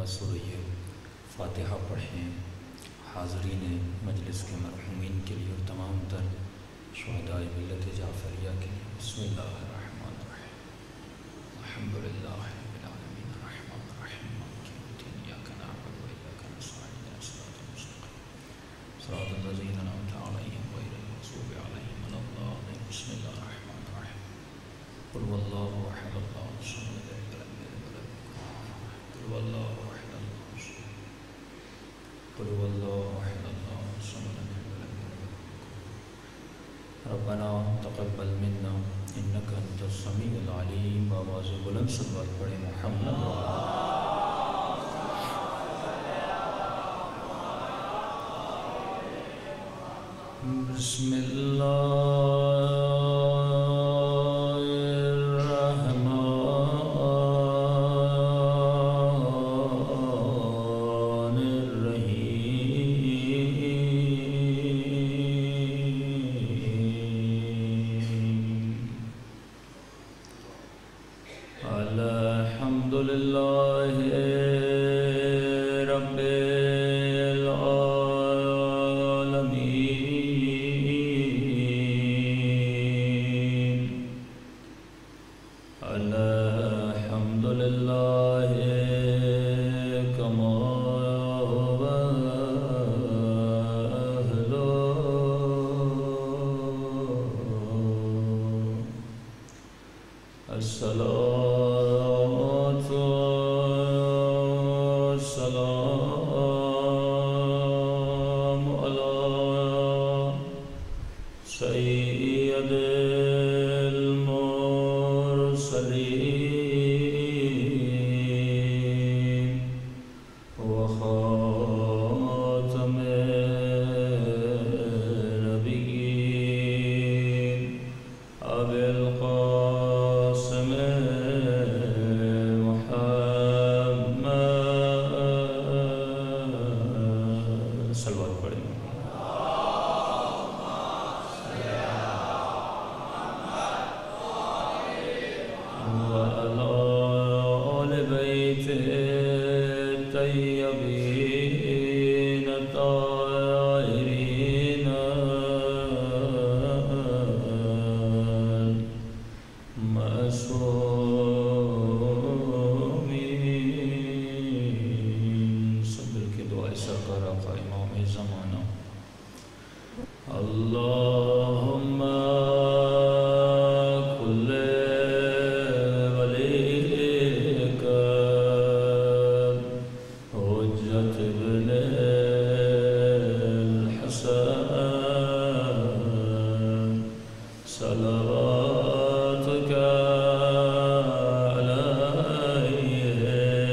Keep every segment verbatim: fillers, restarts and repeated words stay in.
مرتبہ سورہ فاتحہ پڑھیں، حاضرین مجلس کے مرحومین کے لیے اور تمام تر شہداء ملت جعفریہ کے لیے۔ بسم اللہ الرحمن الرحیم، الحمد للہ رب العالمین الرحمن الرحیم مالک یوم الدین، ایاک نعبد و ایاک نستعین اهدنا الصراط المستقیم صراط الذین انعمت علیہم غیر المغضوب علیہم ولا الضالین۔ بسم اللہ الرحمن الرحیم، قل هو اللہ احد اللہ الصمد لم یلد ولم یولد ولم یکن له کفوا احد، قل هو اللہ احد اللہ الصمد، قل هو اللہ احد اللہ الصمد لم یلد ولم یولد ولم یکن له کفوا احد۔ ربنا تقبل منا انک انت السمیع العلیم۔ بآواز بلند صلوات پڑھیں محمد بسم اللہ الرحمن الرحیم، الحمد للہ رب العالمین، الحمد للہ کما الصلاة والسلام على سيد المرسلين وخاتم النبيين أبي القاسم محمد، صلوات پڑھیں۔ وعلى آل بيته الطيبين الطاهرين المعصومين۔ سب مل کے دعائے سرکار آقا امام زمانہ۔ اللہم کل ولیک حجت ابن الحسن صلواتک علیہ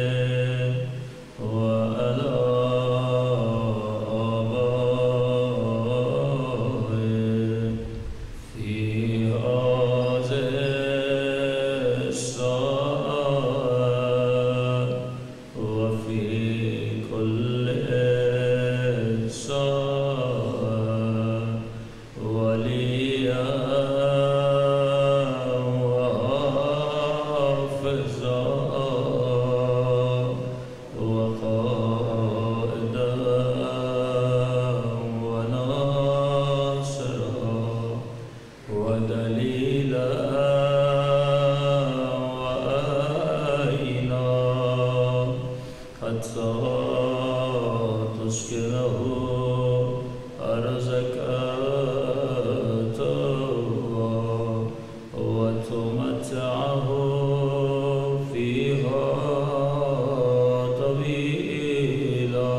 وعلی آبائه فی هذه الساعة وفي كل ساعة وليا وحافظا وقائدا وناصرا ودليلا وأعينا حتى تسكنه أرزك وتمتعه فيها طويلا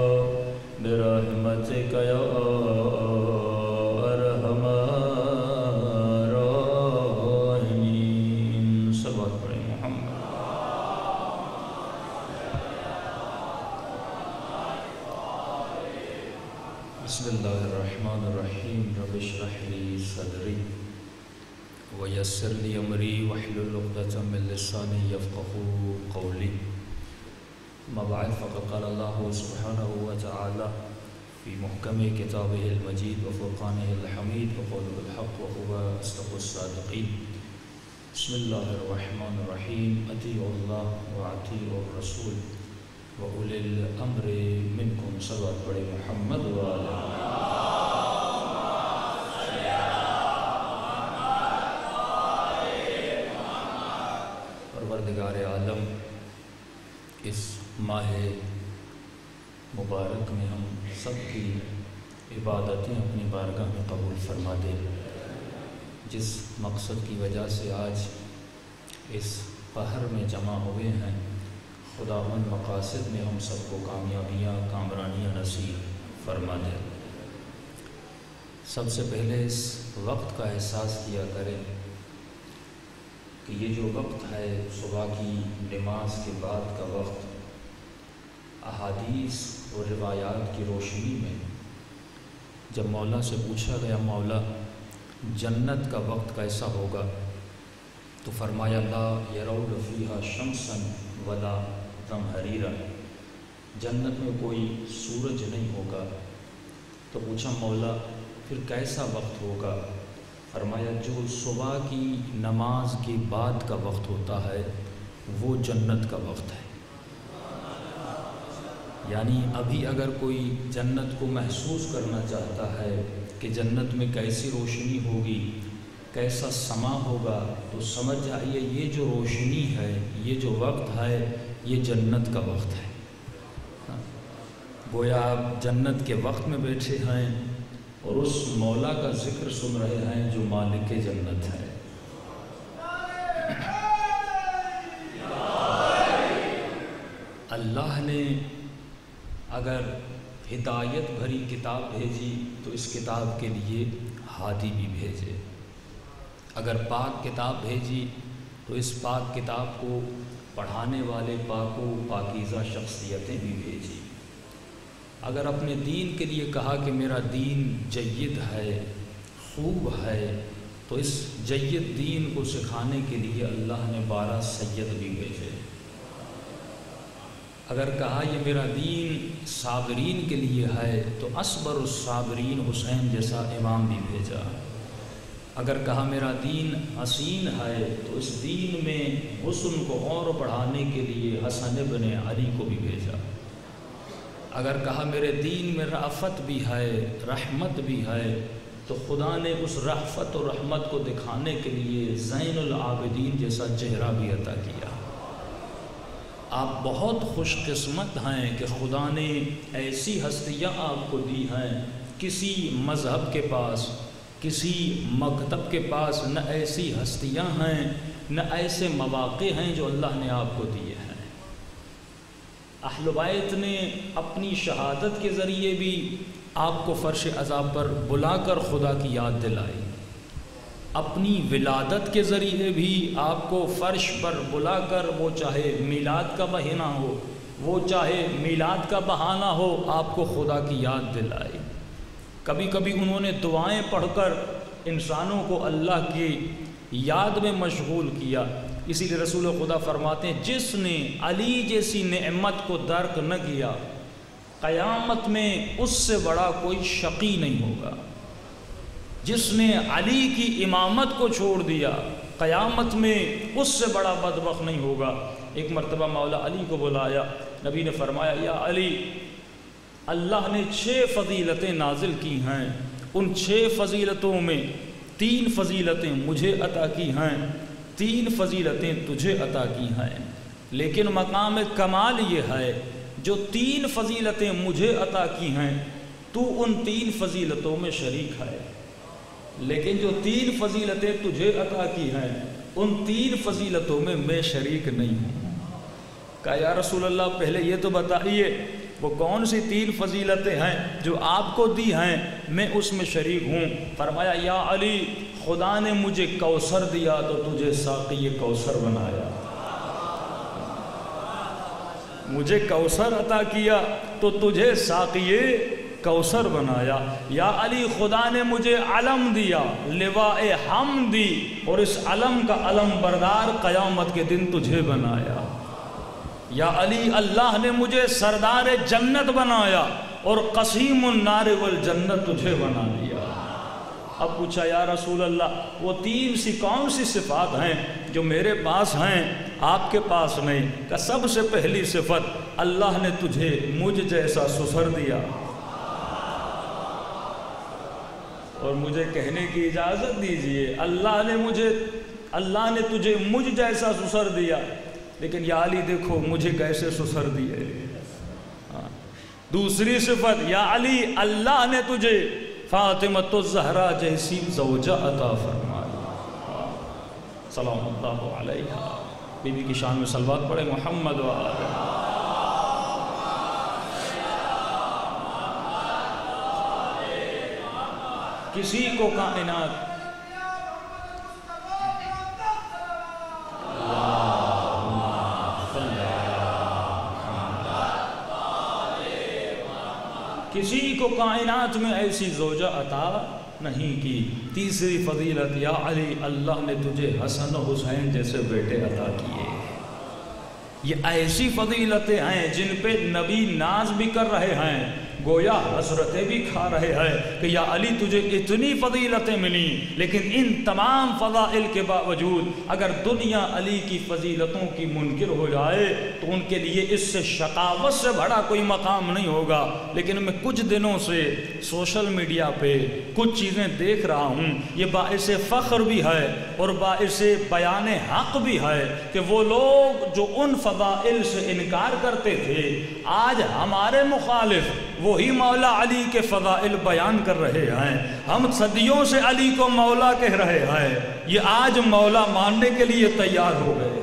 برحمتك يا أرحم الراحمين۔ صلوات پڑھیں محمد۔ بسم اللہ الرحمن الرحیم، رب اشرح لی صدری ویسر لی امری واحلل عقدۃ من لسانی یفقهوا قولی۔ اما بعد، فقد قال اللہ سبحانہ وتعالی في محكم كتابه المجيد وفرقانه الحميد وقوله الحق وهو أصدق الصادقين. بسم الله الرحمن الرحيم. أطيعوا الله وأطيعوا الرسول وَأُولِي الْأَمْرِ مِنْكُمْ صلوات پڑھے محمد وعلی پروردگار عالم، اس ماہ مبارک میں ہم سب کی عبادتیں اپنی بارگاہ میں قبول فرما دے۔ جس مقصد کی وجہ سے آج اس پہر میں جمع ہوئے ہیں، خدا ان مقاصد میں ہم سب کو کامیابیاں کامرانیاں نصیب فرما دے۔ سب سے پہلے اس وقت کا احساس کیا کریں کہ یہ جو وقت ہے صبح کی نماز کے بعد کا وقت، احادیث اور روایات کی روشنی میں جب مولا سے پوچھا گیا مولا جنت کا وقت کیسا ہوگا، تو فرمایا لا یرون فیہا شمسا ولا زمہریرا، جنت میں کوئی سورج نہیں ہوگا۔ تو پوچھا مولا پھر کیسا وقت ہوگا؟ فرمایا جو صبح کی نماز کے بعد کا وقت ہوتا ہے وہ جنت کا وقت ہے۔ یعنی ابھی اگر کوئی جنت کو محسوس کرنا چاہتا ہے کہ جنت میں کیسی روشنی ہوگی، کیسا سما ہوگا، تو سمجھ جائیے یہ جو روشنی ہے، یہ جو وقت ہے، یہ جنت کا وقت ہے۔ گویا آپ جنت کے وقت میں بیٹھے ہیں اور اس مولا کا ذکر سن رہے ہیں جو مالک جنت ہے۔ اللہ نے اگر ہدایت بھری کتاب بھیجی تو اس کتاب کے لیے ہادی بھی بھیجے، اگر پاک کتاب بھیجی تو اس پاک کتاب کو پڑھانے والے پاک و پاکیزہ شخصیتیں بھی بھیجی۔ اگر اپنے دین کے لیے کہا کہ میرا دین جید ہے، خوب ہے، تو اس جید دین کو سکھانے کے لیے اللہ نے بارہ سید بھی بھیجے۔ اگر کہا یہ میرا دین صابرین کے لیے ہے تو اصبر الصابرین حسین جیسا امام بھی بھیجا۔ اگر کہا میرا دین حسین ہے تو اس دین میں حسن کو اور بڑھانے کے لیے حسن بن علی کو بھی بھیجا۔ اگر کہا میرے دین میں رأفت بھی ہے، رحمت بھی ہے، تو خدا نے اس رأفت و رحمت کو دکھانے کے لیے زین العابدین جیسا چہرہ بھی عطا کیا۔ آپ بہت خوش قسمت ہیں کہ خدا نے ایسی ہستیاں آپ کو دی ہیں، کسی مذہب کے پاس، کسی مکتب کے پاس نہ ایسی ہستیاں ہیں، نہ ایسے مواقع ہیں جو اللہ نے آپ کو دیے ہیں۔ اہل بیت نے اپنی شہادت کے ذریعے بھی آپ کو فرش عذاب پر بلا کر خدا کی یاد دلائی، اپنی ولادت کے ذریعے بھی آپ کو فرش پر بلا کر، وہ چاہے میلاد کا مہینہ ہو، وہ چاہے میلاد کا بہانہ ہو، آپ کو خدا کی یاد دلائی۔ کبھی کبھی انہوں نے دعائیں پڑھ کر انسانوں کو اللہ کی یاد میں مشغول کیا۔ اسی لیے رسول خدا فرماتے ہیں جس نے علی جیسی نعمت کو درک نہ کیا، قیامت میں اس سے بڑا کوئی شقی نہیں ہوگا۔ جس نے علی کی امامت کو چھوڑ دیا، قیامت میں اس سے بڑا بدبخت نہیں ہوگا۔ ایک مرتبہ مولا علی کو بلایا، نبی نے فرمایا یا علی، اللہ نے چھ فضیلتیں نازل کی ہیں، ان چھ فضیلتوں میں تین فضیلتیں مجھے عطا کی ہیں، تین فضیلتیں تجھے عطا کی ہیں، لیکن مقام کمال یہ ہے جو تین فضیلتیں مجھے عطا کی ہیں تو ان تین فضیلتوں میں شریک ہے، لیکن جو تین فضیلتیں تجھے عطا کی ہیں ان تین فضیلتوں میں میں شریک نہیں ہوں۔ کہا یا رسول اللہ پہلے یہ تو بتائیے وہ کون سی تین فضیلتیں ہیں جو آپ کو دی ہیں، میں اس میں شریک ہوں۔ فرمایا یا علی، خدا نے مجھے کوثر دیا تو تجھے ساقی کوثر بنایا، مجھے کوثر عطا کیا تو تجھے ساقی کوثر بنایا۔ یا علی، خدا نے مجھے علم دیا، لواء حمد دی، اور اس علم کا علم بردار قیامت کے دن تجھے بنایا۔ یا علی، اللہ نے مجھے سردار جنت بنایا اور قسیم النار والجنت تجھے بنا دیا۔ اب پوچھا یا رسول اللہ وہ تین سی کون سی صفات ہیں جو میرے پاس ہیں آپ کے پاس نہیں؟ کہ سب سے پہلی صفت اللہ نے تجھے مجھ جیسا سسر دیا، اور مجھے کہنے کی اجازت دیجئے اللہ نے مجھے اللہ نے تجھے مجھ جیسا سسر دیا، لیکن یا علی دیکھو مجھے کیسے سسر دیے۔ دوسری صفت، یا علی اللہ نے تجھے فاطمۃ الزہرا جیسی زوجہ عطا فرمائی، سلام اللہ علیہا۔ بی بی کی شان میں صلوات پڑھے، محمد و آلہ۔ کسی کو کائنات کسی کو کائنات میں ایسی زوجہ عطا نہیں کی۔ تیسری فضیلت، یا علی اللہ نے تجھے حسن و حسین جیسے بیٹے عطا کیے۔ یہ ایسی فضیلتیں ہیں جن پہ نبی ناز بھی کر رہے ہیں، گویا حسرتیں بھی کھا رہے ہیں کہ یا علی تجھے اتنی فضیلتیں ملیں، لیکن ان تمام فضائل کے باوجود اگر دنیا علی کی فضیلتوں کی منکر ہو جائے تو ان کے لیے اس سے شقاوت سے بڑا کوئی مقام نہیں ہوگا۔ لیکن میں کچھ دنوں سے سوشل میڈیا پہ کچھ چیزیں دیکھ رہا ہوں، یہ باعث فخر بھی ہے اور باعث بیان حق بھی ہے کہ وہ لوگ جو ان فضائل سے انکار کرتے تھے آج ہمارے مخالف وہی مولا علی کے فضائل بیان کر رہے ہیں۔ ہم صدیوں سے علی کو مولا کہہ رہے ہیں، یہ آج مولا ماننے کے لیے تیار ہو گئے ہیں۔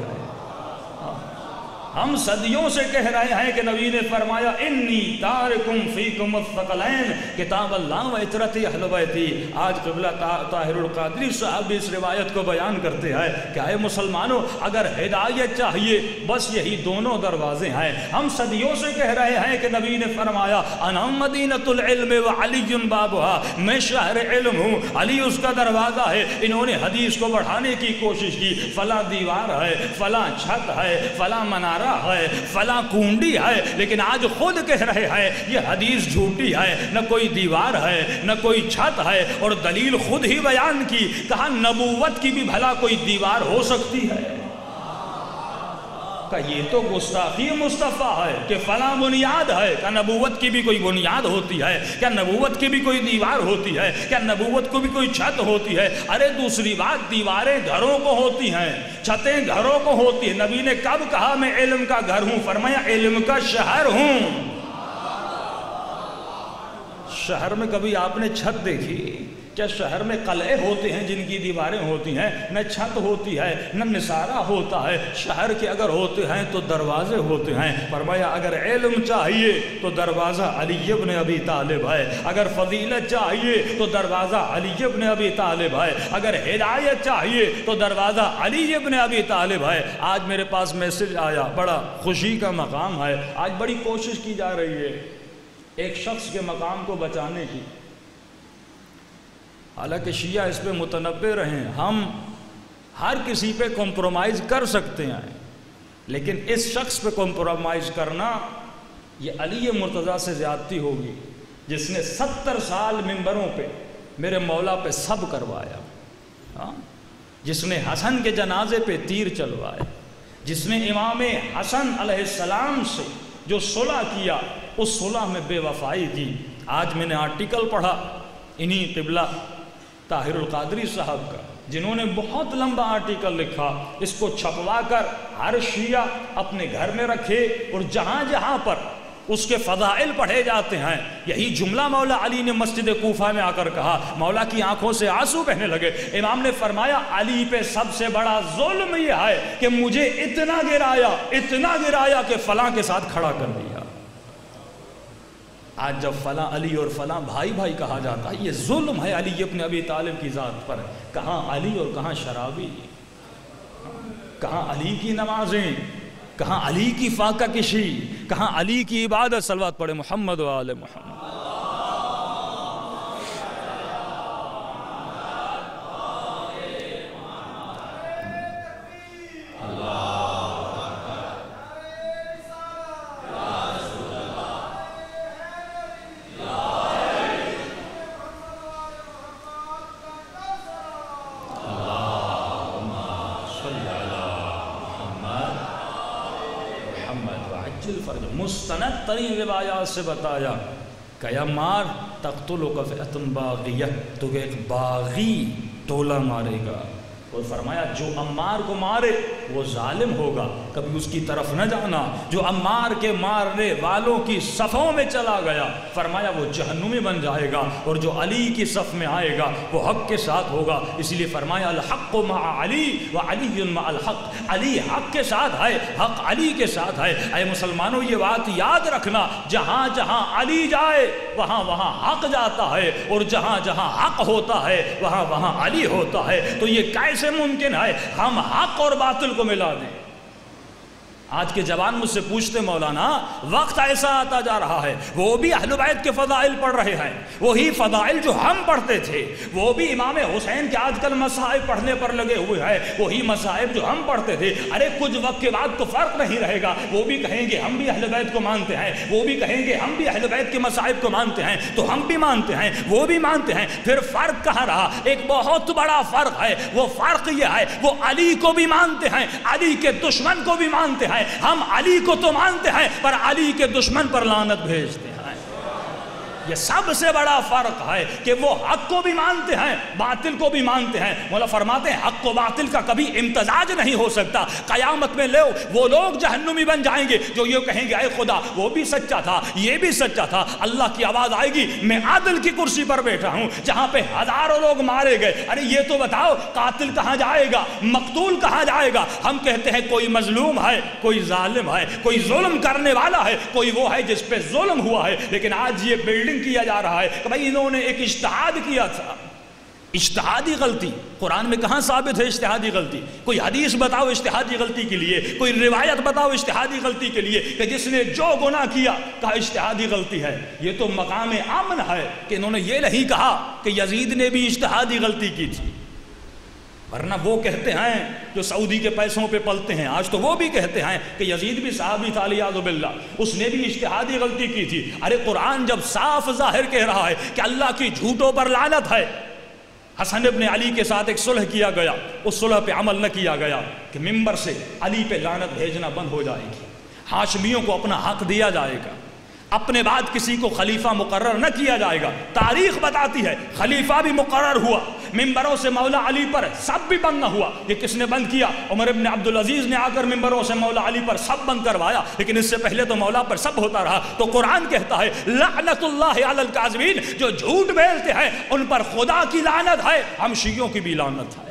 ہم صدیوں سے کہہ رہے ہیں کہ نبی نے فرمایا انی تارکم فیکم الثقلین، کتاب اللہ و عترت اہل بیتی۔ آج قبلہ طاہر القادری صاحب اس روایت کو بیان کرتے ہیں کہ اے مسلمانوں اگر ہدایت چاہیے بس یہی دونوں دروازے ہیں۔ ہم صدیوں سے کہہ رہے ہیں کہ نبی نے فرمایا انا مدینۃ العلم وعلی بابها، میں شہر علم ہوں، علی اس کا دروازہ ہے۔ انہوں نے حدیث کو بڑھانے کی کوشش کی، فلاں دیوار ہے، فلاں چھت ہے، فلاں منارہ ہے، فلاں کنڈی ہے، لیکن آج خود کہہ رہے ہیں یہ حدیث جھوٹی ہے، نہ کوئی دیوار ہے نہ کوئی چھت ہے، اور دلیل خود ہی بیان کی، کہا نبوت کی بھی بھلا کوئی دیوار ہو سکتی ہے؟ کہ یہ تو گستاخی مصطفیٰ ہے کہ فلاں بنیاد ہے، کیا نبوت کی بھی کوئی بنیاد ہوتی ہے؟ کیا نبوت کی بھی کوئی دیوار ہوتی ہے؟ کیا نبوت کو بھی کوئی چھت ہوتی ہے؟ ارے دوسری بات، دیواریں گھروں کو ہوتی ہیں، چھتیں گھروں کو ہوتی ہیں۔ نبی نے کب کہا میں علم کا گھر ہوں؟ فرمایا علم کا شہر ہوں۔ شہر میں کبھی آپ نے چھت دیکھی؟ کیا شہر میں قلعے ہوتے ہیں جن کی دیواریں ہوتی ہیں؟ نہ چھت ہوتی ہے نہ نثارہ ہوتا ہے۔ شہر کے اگر ہوتے ہیں تو دروازے ہوتے ہیں۔ فرمایا اگر علم چاہیے تو دروازہ علی ابن ابی طالب ہے، اگر فضیلت چاہیے تو دروازہ علی ابن ابی طالب ہے، اگر ہدایت چاہیے تو دروازہ علی ابن ابی طالب ہے۔ آج میرے پاس میسج آیا، بڑا خوشی کا مقام ہے، آج بڑی کوشش کی جا رہی ہے ایک شخص کے مقام کو بچانے کی۔ حالانکہ شیعہ اس پہ متنبع رہیں، ہم ہر کسی پہ کمپرومائز کر سکتے ہیں، لیکن اس شخص پہ کمپرومائز کرنا یہ علی مرتضیٰ سے زیادتی ہوگی، جس نے ستر سال ممبروں پہ میرے مولا پہ سب کروایا، ہاں جس نے حسن کے جنازے پہ تیر چلوایا، جس نے امام حسن علیہ السلام سے جو صلح کیا اس صلح میں بے وفائی کی۔ آج میں نے آرٹیکل پڑھا انہی قبلہ طاہر القادری صاحب کا، جنہوں نے بہت لمبا آرٹیکل لکھا، اس کو چھپوا کر ہر شیعہ اپنے گھر میں رکھے اور جہاں جہاں پر اس کے فضائل پڑھے جاتے ہیں یہی جملہ مولا علی نے مسجد کوفہ میں آ کر کہا۔ مولا کی آنکھوں سے آنسو بہنے لگے۔ امام نے فرمایا علی پہ سب سے بڑا ظلم یہ ہے کہ مجھے اتنا گرایا اتنا گرایا کہ فلاں کے ساتھ کھڑا کر دیا۔ آج جب فلاں علی اور فلاں بھائی بھائی کہا جاتا ہے یہ ظلم ہے علی ابن ابی طالب کی ذات پر۔ کہاں علی اور کہاں شرابی، کہاں علی کی نمازیں، کہاں علی کی فاقہ کشی، کہاں علی کی عبادت۔ صلوات پڑھے محمد و آل محمد۔ लिलफर्ज। मुस्तनद तरीन रिवायात से बताया कि अम्मार तक़्तुलुका फ़िअतुन बाग़िया, तो एक बाग़ी टोला मारेगा। और फरमाया जो अम्मार को मारे वो जालिम होगा, कभी उसकी तरफ न जाना। जो अम्मार के मारने वालों की सफ़ों में चला गया, फरमाया वो जहन्नुमी बन जाएगा। और जो अली की सफ़ में आएगा वो हक़ के साथ होगा। इसलिए फरमाया अल हक़्क़ु मअ अली व अली मअल हक़्क़, अली हक़ के साथ है, हक़ अली के साथ है। ऐ मुसलमानों, ये बात याद रखना, जहाँ जहाँ अली जाए वहाँ वहाँ हक़ जाता है, और जहाँ जहाँ हक़ होता है वहाँ वहाँ अली होता है। तो ये कैसे मुमकिन है हम हक और बातिल को मिला दें? आज के जवान मुझसे पूछते मौलाना, वक्त ऐसा आता जा रहा है, वो भी अहले बैत के फ़ज़ाइल पढ़ रहे हैं, वही फ़ज़ाइल जो हम पढ़ते थे, वो भी इमाम हुसैन के आजकल मसाइब पढ़ने पर लगे हुए हैं, वही मसाइब जो हम पढ़ते थे। अरे कुछ वक्त के बाद तो फ़र्क नहीं रहेगा, वो भी कहेंगे हम भी अहले बैत को मानते हैं, वो भी कहेंगे हम भी अहले बैत के मसाइब को मानते हैं, तो हम भी मानते हैं, वो भी मानते हैं। फिर फ़र्क कहाँ रहा? एक बहुत बड़ा फ़र्क है। वो फ़र्क ये है, वो अली को भी मानते हैं, अली के दुश्मन को भी मानते हैं। हम अली को तो मानते हैं पर अली के दुश्मन पर लानत भेजते हैं। ये सबसे बड़ा फर्क है कि वो हक को भी मानते हैं, बातिल को भी मानते हैं। मौला फरमाते हैं हक को बातिल का कभी इम्तजाज नहीं हो सकता। कयामत में लो वो लोग जहन्नुमी बन जाएंगे जो ये कहेंगे अरे खुदा वो भी सच्चा था, ये भी सच्चा था। अल्लाह की आवाज़ आएगी, मैं आदिल की कुर्सी पर बैठा हूँ जहाँ पे हजारों लोग मारे गए। अरे ये तो बताओ कातिल कहाँ जाएगा, मकतूल कहाँ जाएगा? हम कहते हैं कोई मजलूम है, कोई जालिम है, कोई जुल्म करने वाला है, कोई वो है जिस पे जुल्म हुआ है। लेकिन आज ये बिल्डिंग किया जा रहा है कि भाई इन्होंने एक इज्तिहाद किया था। इज्तिहादी गलती कुरान में कहाँ साबित है? इज्तिहादी गलती कोई हदीस बताओ इज्तिहादी गलती के लिए, कोई रिवायत बताओ इज्तिहादी गलती के लिए कि जिसने जो गुनाह किया कहा इज्तिहादी गलती है। ये तो मकाम अमन है कि इन्होंने ये नहीं कहा कि यजीद ने भी इज्तिहादी गलती की थी, वरना वो कहते हैं जो सऊदी के पैसों पे पलते हैं, आज तो वो भी कहते हैं कि यजीद भी सहाबी था लियाज़ु बिल्लाह, उसने भी इज्तिहादी गलती की थी। अरे कुरान जब साफ जाहिर कह रहा है कि अल्लाह की झूठों पर लानत है। हसन इब्न अली के साथ एक सुलह किया गया, उस सुलह पे अमल न किया गया कि मिंबर से अली पे लानत भेजना बंद हो जाएगी, हाशमियों को अपना हक दिया जाएगा, अपने बाद किसी को खलीफा मुकर्रर न किया जाएगा। तारीख बताती है खलीफा भी मुकर्रर हुआ, मिंबरों से मौला अली पर सब भी बंद न हुआ। ये किसने बंद किया? उमर इब्न अब्दुल अजीज ने आकर मिंबरों से मौला अली पर सब बंद करवाया, लेकिन इससे पहले तो मौला पर सब होता रहा। तो कुरान कहता है लअनतुल्लाहि अलल काज़िबीन, जो झूठ बोलते हैं उन पर खुदा की लानत है, हम शियों की भी लानत है।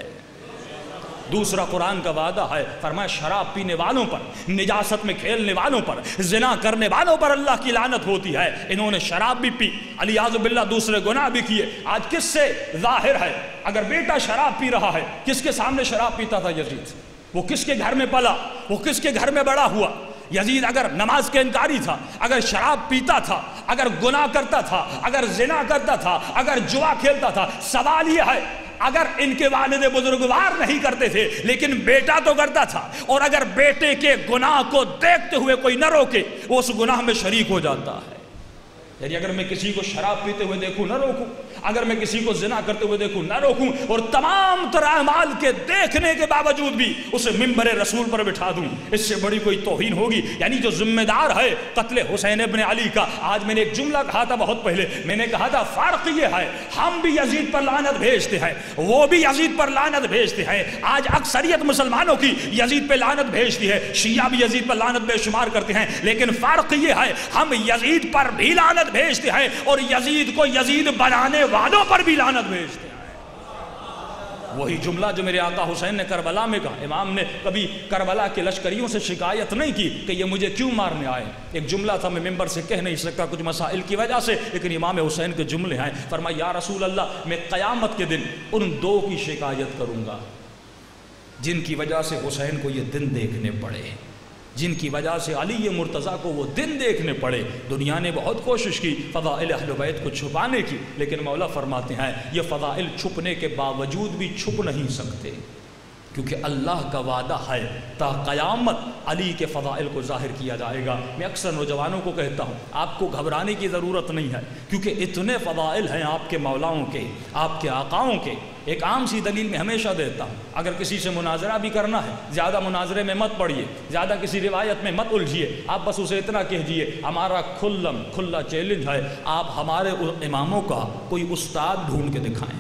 दूसरा कुरान का वादा है, फरमाया शराब पीने वालों पर, निजासत में खेलने वालों पर, जिना करने वालों पर अल्लाह की लानत होती है। इन्होंने शराब भी पी, अलियाज़ु बिल्लाह दूसरे गुनाह भी किए। आज किससे जाहिर है? अगर बेटा शराब पी रहा है, किसके सामने शराब पीता था यजीद? वो किसके घर में पला? वो किसके घर में बड़ा हुआ? यजीद अगर नमाज के इनकारी था, अगर शराब पीता था, अगर गुनाह करता था, अगर जिना करता था, अगर जुआ खेलता था, सवाल यह है अगर इनके वालिद बुजुर्गवार नहीं करते थे लेकिन बेटा तो करता था, और अगर बेटे के गुनाह को देखते हुए कोई न रोके वो उस गुनाह में शरीक हो जाता है। यानी अगर मैं किसी को शराब पीते हुए देखूं न रोकूं, अगर मैं किसी को जिना करते हुए देखूं न रोकूं, और तमाम तरह अमाल के देखने के बावजूद भी उसे मिंबर रसूल पर बिठा दूं, इससे बड़ी कोई तौहीन होगी? यानी जो जिम्मेदार है कत्ल हुसैन इब्न अली का, आज मैंने एक जुमला कहा था बहुत पहले, मैंने कहा था फर्क ये है हम भी यजीद पर लानत भेजते हैं, वो भी यजीद पर लानत भेजते हैं। आज अक्सरियत मुसलमानों की यजीद पर लानत भेजती है, शिया भी यजीद पर लानत बेशुमार करते हैं, लेकिन फर्क ये है हम यजीद पर भी लानत भेजते हैं और यजीद को यजीद बनाने वालों पर भी लानत भेजते हैं। वही जुमला जो मेरे आका हुसैन ने करबला में कहा। इमाम ने कभी करबला के लश्करियों से शिकायत नहीं की कि ये मुझे क्यों मारने आए, एक जुमला था, मैं मिंबर से कह नहीं सकता कुछ मसाइल की वजह से, लेकिन इमाम हुसैन के जुमले हैं। फरमाया या रसूल अल्लाह, मैं क़यामत के दिन उन दो की शिकायत करूंगा जिनकी वजह से हुसैन को ये दिन देखने पड़े, जिनकी वजह से अली मुर्तज़ा को वो दिन देखने पड़े। दुनिया ने बहुत कोशिश की फ़ज़ाइल अहले बैत को छुपाने की, लेकिन मौला फरमाते हैं ये फ़ज़ाइल छुपने के बावजूद भी छुप नहीं सकते, کیونکہ اللہ کا وعدہ ہے تا قیامت علی کے فضائل کو ظاہر کیا جائے گا۔ میں اکثر نوجوانوں کو کہتا ہوں آپ کو گھبرانے کی ضرورت نہیں ہے، کیونکہ اتنے فضائل ہیں آپ کے مولاؤں کے، آپ کے آقاؤں کے۔ ایک عام سی دلیل میں ہمیشہ دیتا ہوں، اگر کسی سے مناظرہ بھی کرنا ہے زیادہ مناظرے میں مت پڑھیے، زیادہ کسی روایت میں مت الجھیے، آپ بس اسے اتنا کہجیے ہمارا کھلم کھلا چیلنج ہے آپ ہمارے اماموں کا کوئی استاد ڈھونڈ کے دکھائیں۔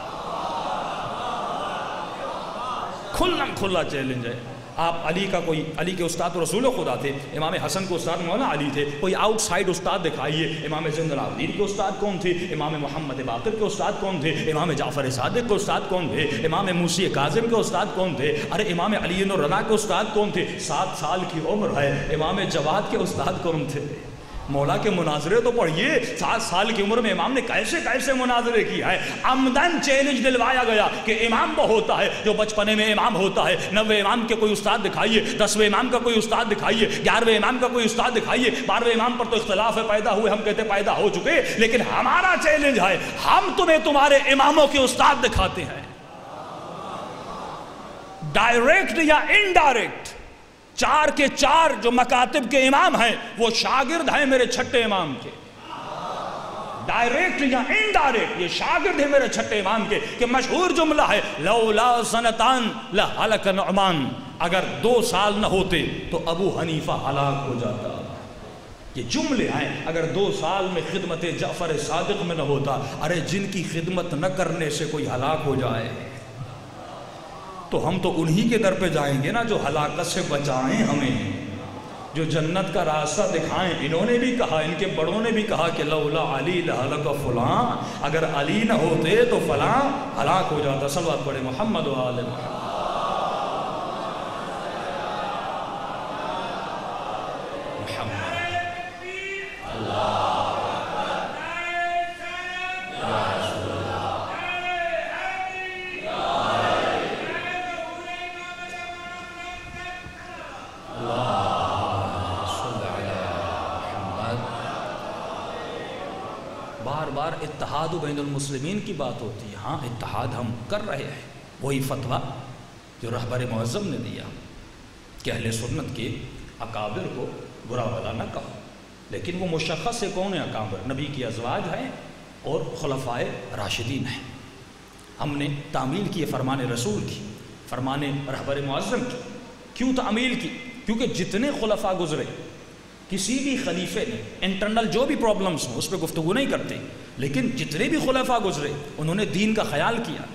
کھلم کھلا چیلنج ہے۔ آپ علی کا کوئی، علی کے استاد تو رسول خدا تھے، امام حسن کے استاد مولانا علی تھے، کوئی آؤٹ سائڈ استاد دکھائیے۔ امام زین العابدین کے استاد کون تھے؟ امام محمد باقر کے استاد کون تھے؟ امام جعفر صادق کے استاد کون تھے؟ امام موسی کاظم کے استاد کون تھے؟ ارے امام علی الرضا کے استاد کون تھے؟ سات سال کی عمر ہے، امام جواد کے استاد کون تھے؟ مولا کے مناظرے تو پڑھیے، سات سال کی عمر میں امام نے کیسے کیسے مناظرے کیا ہے۔ عمدن چیلنج دلوایا گیا کہ امام وہ ہوتا ہے جو بچپنے میں امام ہوتا ہے، نوے امام کے کوئی استاد دکھائیے، دسویں امام کا کوئی استاد دکھائیے، گیارہویں امام کا کوئی استاد دکھائیے۔ بارہویں امام پر تو اختلاف ہے، پیدا ہوئے، ہم کہتے پیدا ہو چکے، لیکن ہمارا چیلنج ہے ہم تمہیں تمہارے اماموں کے استاد دکھاتے ہیں، ڈائریکٹ یا انڈائریکٹ۔ چار کے چار جو مکاتب کے امام ہیں وہ شاگرد ہیں میرے چھٹے امام کے، ڈائریکٹ یا انڈائریکٹ یہ شاگرد ہیں میرے چھٹے امام کے۔ کہ مشہور جملہ ہے لولا سنتان لہلک نعمان، اگر دو سال نہ ہوتے تو ابو حنیفہ ہلاک ہو جاتا۔ یہ جملے ہیں، اگر دو سال میں خدمت جعفر صادق میں نہ ہوتا، ارے جن کی خدمت نہ کرنے سے کوئی ہلاک ہو جائے تو ہم تو انہی کے در پہ جائیں گے نا جو ہلاکت سے بچائیں ہمیں، جو جنت کا راستہ دکھائیں۔ انہوں نے بھی کہا، ان کے بڑوں نے بھی کہا کہ لولا علی لہلک فلاں، اگر علی نہ ہوتے تو فلاں ہلاک ہو جاتا۔ صلوات پڑھے محمد و آل محمد۔ بار بار اتحاد بین المسلمین کی بات ہوتی ہے، ہاں اتحاد ہم کر رہے ہیں، وہی فتویٰ جو رہبر معظم نے دیا کہ اہل سنت کے اکابر کو برا بھلا نہ کہو، لیکن وہ مشخص سے کون ہے اکابر؟ نبی کی ازواج ہیں اور خلفائے راشدین ہیں۔ ہم نے تعمیل کی فرمان رسول کی، فرمان رہبر معظم کی۔ کیوں تعمیل کی؟ کیونکہ جتنے خلفاء گزرے کسی بھی خلیفے نے انٹرنل جو بھی پرابلمز ہوں اس پہ گفتگو نہیں کرتے، لیکن جتنے بھی خلفاء گزرے انہوں نے دین کا خیال کیا،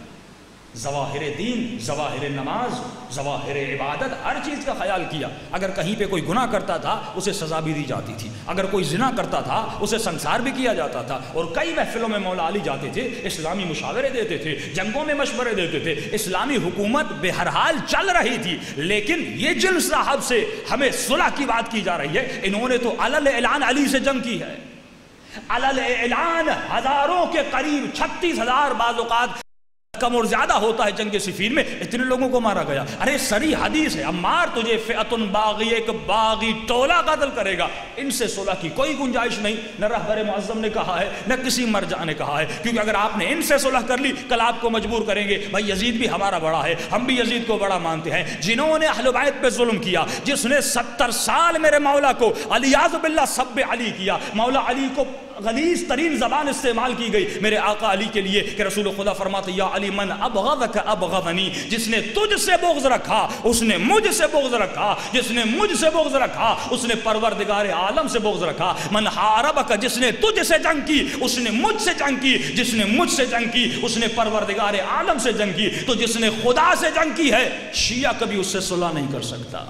ظواہر دین، ظواہر نماز، ظواہر عبادت، ہر چیز کا خیال کیا۔ اگر کہیں پہ کوئی گناہ کرتا تھا اسے سزا بھی دی جاتی تھی، اگر کوئی زنا کرتا تھا اسے سنسار بھی کیا جاتا تھا۔ اور کئی محفلوں میں مولا علی جاتے تھے، اسلامی مشاورے دیتے تھے، جنگوں میں مشورے دیتے تھے، اسلامی حکومت بہرحال چل رہی تھی۔ لیکن یہ جن صاحب سے ہمیں صلح کی بات کی جا رہی ہے، انہوں نے تو علل اعلان علی سے جنگ کی ہے، علل اعلان ہزاروں کے قریب، چھتیس ہزار بعض اوقات کم اور زیادہ ہوتا ہے جنگ صفین میں، اتنے لوگوں کو مارا گیا۔ ارے سری حدیث ہے، عمار تجھے فئتن باغی، ایک باغی ٹولہ قتل کرے گا، ان سے صلح کی کوئی گنجائش نہیں، نہ رہبر معظم نے کہا ہے نہ کسی مرجع نے کہا ہے، کیونکہ اگر آپ نے ان سے صلح کر لی کل آپ کو مجبور کریں گے بھائی یزید بھی ہمارا بڑا ہے، ہم بھی یزید کو بڑا مانتے ہیں۔ جنہوں نے اہل بیت پہ ظلم کیا، جس نے ستر سال میرے مولا کو علیاذ باللہ سب علی کیا، مولا علی کو غلیظ ترین زبان استعمال کی گئی میرے آقا علی کے لیے کہ رسول خدا فرماتے یا علی من ابغضک ابغضنی، جس نے تجھ سے بغض رکھا اس نے مجھ سے بغض رکھا، جس نے مجھ سے بغض رکھا اس نے پروردگار عالم سے بغض رکھا۔ من حاربک، جس نے تجھ سے جنگ کی اس نے مجھ سے جنگ کی، جس نے مجھ سے جنگ کی اس نے پروردگار عالم سے جنگ کی۔ تو جس نے خدا سے جنگ کی ہے شیعہ کبھی اس سے صلح نہیں کر سکتا۔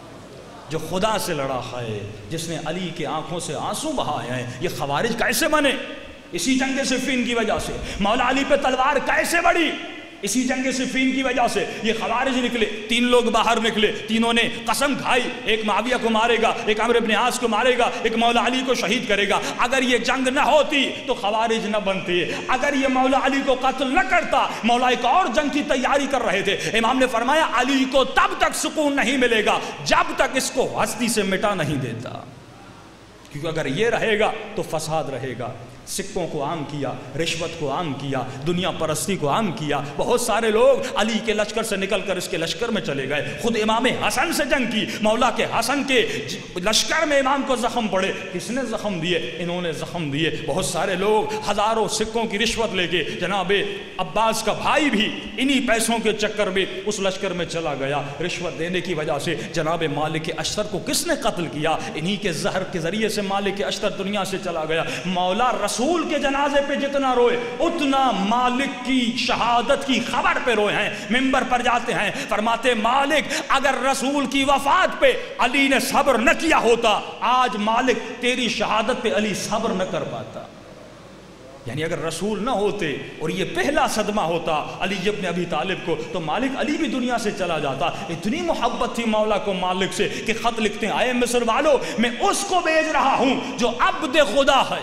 جو خدا سے لڑا ہے، جس نے علی کے آنکھوں سے آنسو بہائے ہیں، یہ خوارج کیسے بنے؟ اسی جنگ صفین کی وجہ سے۔ مولا علی پہ تلوار کیسے بڑھی؟ اسی جنگ صفین کی وجہ سے۔ یہ خوارج نکلے، تین لوگ باہر نکلے، تینوں نے قسم کھائی، ایک معاویہ کو مارے گا، ایک عمرو بن عاص کو مارے گا، ایک مولا علی کو شہید کرے گا۔ اگر یہ جنگ نہ ہوتی تو خوارج نہ بنتے، اگر یہ مولا علی کو قتل نہ کرتا، مولا ایک اور جنگ کی تیاری کر رہے تھے۔ امام نے فرمایا علی کو تب تک سکون نہیں ملے گا جب تک اس کو ہستی سے مٹا نہیں دیتا، کیونکہ اگر یہ رہے گا تو فساد رہے گا۔ سکوں کو عام کیا، رشوت کو عام کیا، دنیا پرستی کو عام کیا. بہت سارے لوگ علی کے لشکر سے نکل کر اس کے لشکر میں چلے گئے. خود امام حسن سے جنگ کی. مولا کے حسن کے لشکر میں امام کو زخم پڑے. کس نے زخم دیے؟ انہوں نے زخم دیے. بہت سارے لوگ ہزاروں سکوں کی رشوت لے کے، جناب عباس کا بھائی بھی انہی پیسوں کے چکر میں اس لشکر میں چلا گیا. رشوت دینے کی وجہ سے جناب مالک اشتر کو کس نے قتل کیا؟ انہی کے زہر کے ذریعے سے مالک اشتر دنیا سے چلا گیا. مولا رسول کے جنازے پہ جتنا روئے اتنا مالک کی شہادت کی خبر پہ روئے ہیں. منبر پر جاتے ہیں، فرماتے مالک اگر رسول کی وفات پہ علی نے صبر نہ کیا ہوتا، آج مالک تیری شہادت پہ علی صبر نہ کر پاتا. یعنی اگر رسول نہ ہوتے اور یہ پہلا صدمہ ہوتا علی ابن ابی طالب کو، تو مالک علی بھی دنیا سے چلا جاتا. اتنی محبت تھی مولا کو مالک سے کہ خط لکھتے ہیں، اے مصر والو میں اس کو بھیج رہا ہوں جو عبد خدا ہے.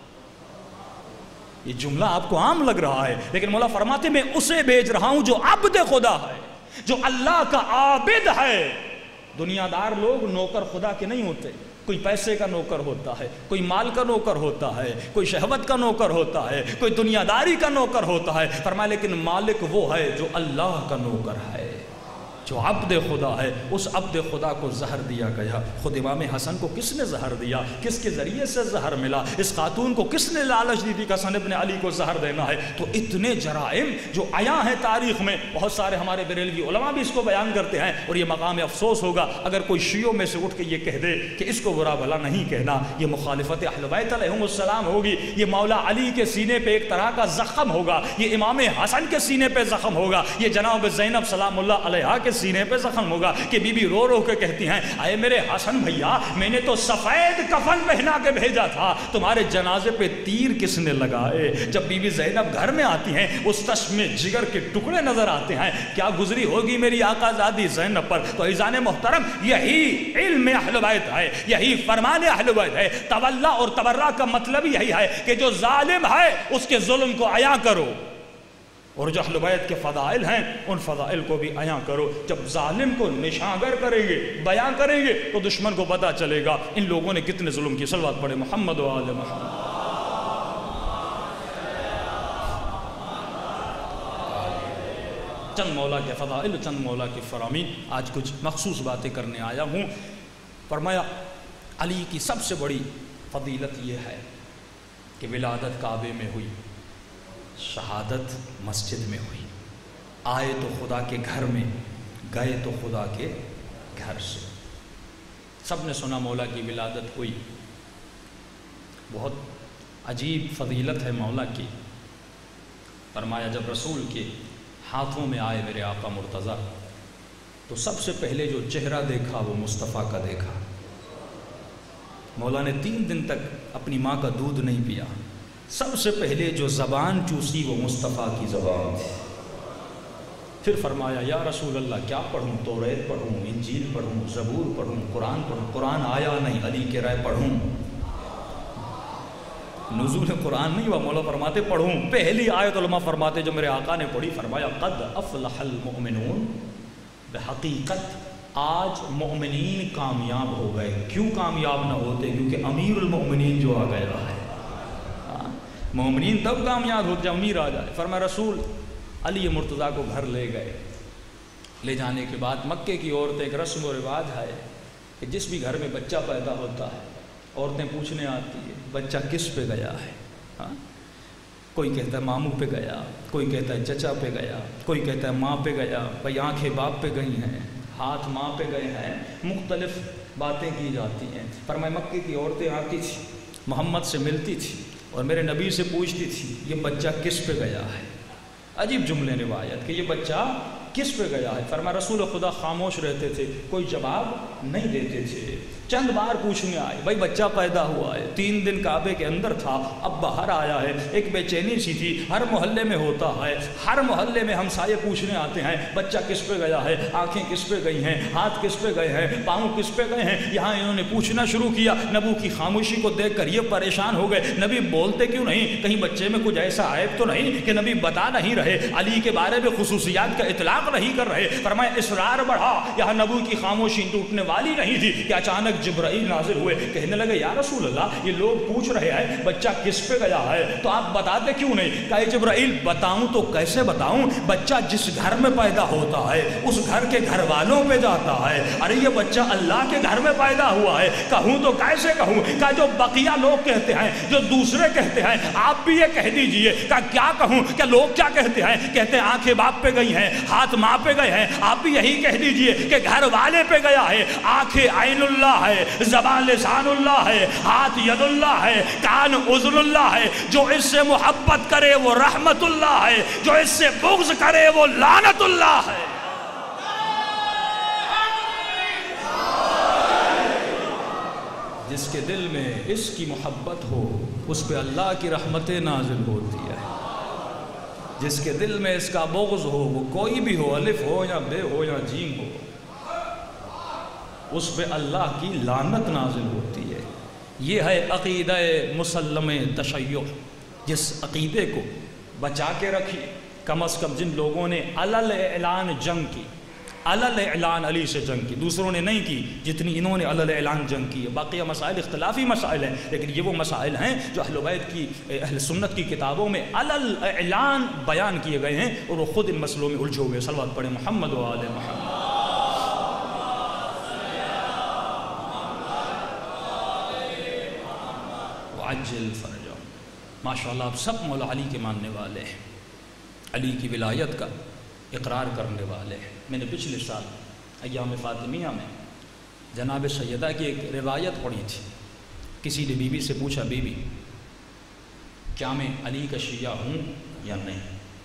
یہ جملہ آپ کو عام لگ رہا ہے، لیکن مولا فرماتے میں اسے بھیج رہا ہوں جو عبد خدا ہے، جو اللہ کا عابد ہے. دنیا دار لوگ نوکر خدا کے نہیں ہوتے. کوئی پیسے کا نوکر ہوتا ہے، کوئی مال کا نوکر ہوتا ہے، کوئی شہوت کا نوکر ہوتا ہے، کوئی دنیا داری کا نوکر ہوتا ہے. فرمایا لیکن مالک وہ ہے جو اللہ کا نوکر ہے، جو عبد خدا ہے. اس عبد خدا کو زہر دیا گیا. خود امام حسن کو کس نے زہر دیا؟ کس کے ذریعے سے زہر ملا؟ اس خاتون کو کس نے لالچ دی تھی کہ حسن ابن علی کو زہر دینا ہے؟ تو اتنے جرائم جو عیاں ہیں تاریخ میں، بہت سارے ہمارے بریلوی علماء بھی اس کو بیان کرتے ہیں. اور یہ مقام افسوس ہوگا اگر کوئی شیعوں میں سے اٹھ کے یہ کہہ دے کہ اس کو برا بھلا نہیں کہنا. یہ مخالفت اہل بیت علیہم السلام ہوگی. یہ مولا علی کے سینے پہ ایک طرح کا زخم ہوگا. یہ امام حسن کے سینے پہ زخم ہوگا. یہ جناب زینب سلام اللہ علیہا کے سینے پہ زخم ہوگا کہ بی بی رو رو کے کہتی ہیں اے میرے حسن بھیا، میں نے تو سفید کفن پہنا کے بھیجا تھا، تمہارے جنازے پہ تیر کس نے لگائے؟ جب بی بی زینب گھر میں آتی ہیں اس تش میں جگر کے ٹکڑے نظر آتے ہیں. کیا گزری ہوگی میری آقا زادی زینب پر؟ تو عزیزان محترم، یہی علم اہل بیت ہے، یہی فرمان اہل بیت ہے. تولا اور تبرہ کا مطلب یہی ہے کہ جو ظالم ہے اس کے ظلم کو عیاں کرو، اور جو اہل بیت کے فضائل ہیں ان فضائل کو بھی عیاں کرو. جب ظالم کو نشانگر کریں گے، بیان کریں گے، تو دشمن کو پتہ چلے گا ان لوگوں نے کتنے ظلم کی. صلوات پڑھے محمد و آل محمد. چند مولا کے فضائل، چند مولا کی فرامین، آج کچھ مخصوص باتیں کرنے آیا ہوں. فرمایا علی کی سب سے بڑی فضیلت یہ ہے کہ ولادت کعبے میں ہوئی، شہادت مسجد میں ہوئی. آئے تو خدا کے گھر میں، گئے تو خدا کے گھر سے. سب نے سنا مولا کی ولادت ہوئی. بہت عجیب فضیلت ہے مولا کی. فرمایا جب رسول کے ہاتھوں میں آئے میرے آقا مرتضیٰ تو سب سے پہلے جو چہرہ دیکھا وہ مصطفیٰ کا دیکھا. مولا نے تین دن تک اپنی ماں کا دودھ نہیں پیا. سب سے پہلے جو زبان چوسی وہ مصطفیٰ کی زبان تھی. پھر فرمایا یا رسول اللہ کیا پڑھوں؟ توریت پڑھوں، انجیل پڑھوں، زبور پڑھوں، قرآن پڑھوں؟ قرآن آیا نہیں، علی کے رائے پڑھوں. نزول قرآن نہیں ہوا، مولا فرماتے پڑھوں. پہلی آیت علماء فرماتے جو میرے آقا نے پڑھی، فرمایا قد افلح المؤمنون. بحقیقت آج مومنین کامیاب ہو گئے. کیوں کامیاب نہ ہوتے؟ کیونکہ امیر المؤمنین جو آ گیا ہے. مومنین تب کامیاب ہو جب امیر آ جائے. فرمایا رسول علی مرتضیٰ کو گھر لے گئے. لے جانے کے بعد مکے کی عورتیں ایک رسم و رواج ہے کہ جس بھی گھر میں بچہ پیدا ہوتا ہے عورتیں پوچھنے آتی ہیں بچہ کس پہ گیا ہے. ہاں کوئی کہتا ہے ماموں پہ گیا، کوئی کہتا ہے چچا پہ گیا، کوئی کہتا ہے ماں پہ گیا. بھئی آنکھیں باپ پہ گئی ہیں، ہاتھ ماں پہ گئے ہیں، مختلف باتیں کی جاتی ہیں. فرمایا مکے کی عورتیں آتی تھی، محمد سے ملتی تھی اور میرے نبی سے پوچھتی تھی یہ بچہ کس پہ گیا ہے. عجیب جملے روایت کہ یہ بچہ کس پہ گیا ہے. فرمایا رسول خدا خاموش رہتے تھے، کوئی جواب نہیں دیتے تھے. چند بار پوچھنے آئے بھائی بچہ پیدا ہوا ہے، تین دن کعبے کے اندر تھا، اب باہر آیا ہے. ایک بے چینی سی تھی، ہر محلے میں ہوتا ہے، ہر محلے میں ہمسائے پوچھنے آتے ہیں بچہ کس پہ گیا ہے، آنکھیں کس پہ گئی ہیں، ہاتھ کس پہ گئے ہیں، پاؤں کس پہ گئے ہیں. یہاں انہوں نے پوچھنا شروع کیا. نبو کی خاموشی کو دیکھ کر یہ پریشان ہو گئے، نبی بولتے کیوں نہیں؟ کہیں بچے میں کچھ ایسا عیب تو نہیں کہ نبی بتا نہیں رہے؟ علی کے بارے میں خصوصیات کا اطلاق मजाक नहीं कर रहे। फरमाया इसरार बढ़ा, यहाँ नबी की खामोशी टूटने वाली नहीं थी कि अचानक जिब्राइल नाजिल हुए। कहने लगे या रसूल अल्लाह, ये लोग पूछ रहे हैं बच्चा किस पे गया है, तो आप बताते क्यों नहीं? कहे जिब्राइल बताऊं तो कैसे बताऊं, बच्चा जिस घर में पैदा होता है उस घर के घर वालों पे जाता है। अरे ये बच्चा अल्लाह के घर में पैदा हुआ है, कहूं तो कैसे कहूं? का जो बकिया लोग कहते हैं, जो दूसरे कहते हैं, आप भी ये कह दीजिए। का क्या कहूं? क्या लोग क्या कहते हैं? कहते हैं आंखें बाप पे गई हैं, हाथ माँ पे गए हैं। आप भी यही कह दीजिए कि घर वाले पे गया है। आंखें आइनुल्लाह है, ज़बान लिसानुल्लाह है, हाथ यदुल्लाह है, कान उज़ुल्लाह है। जो इससे मोहब्बत करे वो रहमतुल्लाह है, जो इससे बुग़्ज़ करे वो लानतुल्लाह है। जिसके दिल में इसकी मोहब्बत हो उस पे अल्लाह की रहमतें नाजिल होती है। जिसके दिल में इसका बुग़्ज़ हो, वो कोई भी हो, अलिफ हो या बे हो या जीम हो, उस पे अल्लाह की लानत नाजिल होती है। ये है अक़ीदा मुसल्लम तशय्युअ। जिस अक़ीदे को बचा के रखिए। कम अज़ कम जिन लोगों ने अलल ऐलान जंग की, अलल ऐलान अली से जंग की, दूसरों ने नहीं की जितनी इन्होंने अलल ऐलान जंग की है। बाकी मसाइल इख्तिलाफ़ी मसाइल हैं, लेकिन ये वो मसाइल हैं जो अहले बैत की, अहले सुन्नत की किताबों में अलल ऐलान बयान किए गए हैं और वो ख़ुद इन मसलों में उलझे हुए। सलवात पढ़े मोहम्मद व आले मोहम्मद। अज्जल फरजा। माशाअल्लाह आप सब मौला अली के मानने वाले हैं, अली की विलायत का इकरार करने वाले हैं। मैंने पिछले साल अय्याम फ़ातिमिया में जनाब सैयदा की एक रिवायत पढ़ी थी। किसी ने बीवी से पूछा, बीवी क्या मैं अली का शिया हूँ या नहीं?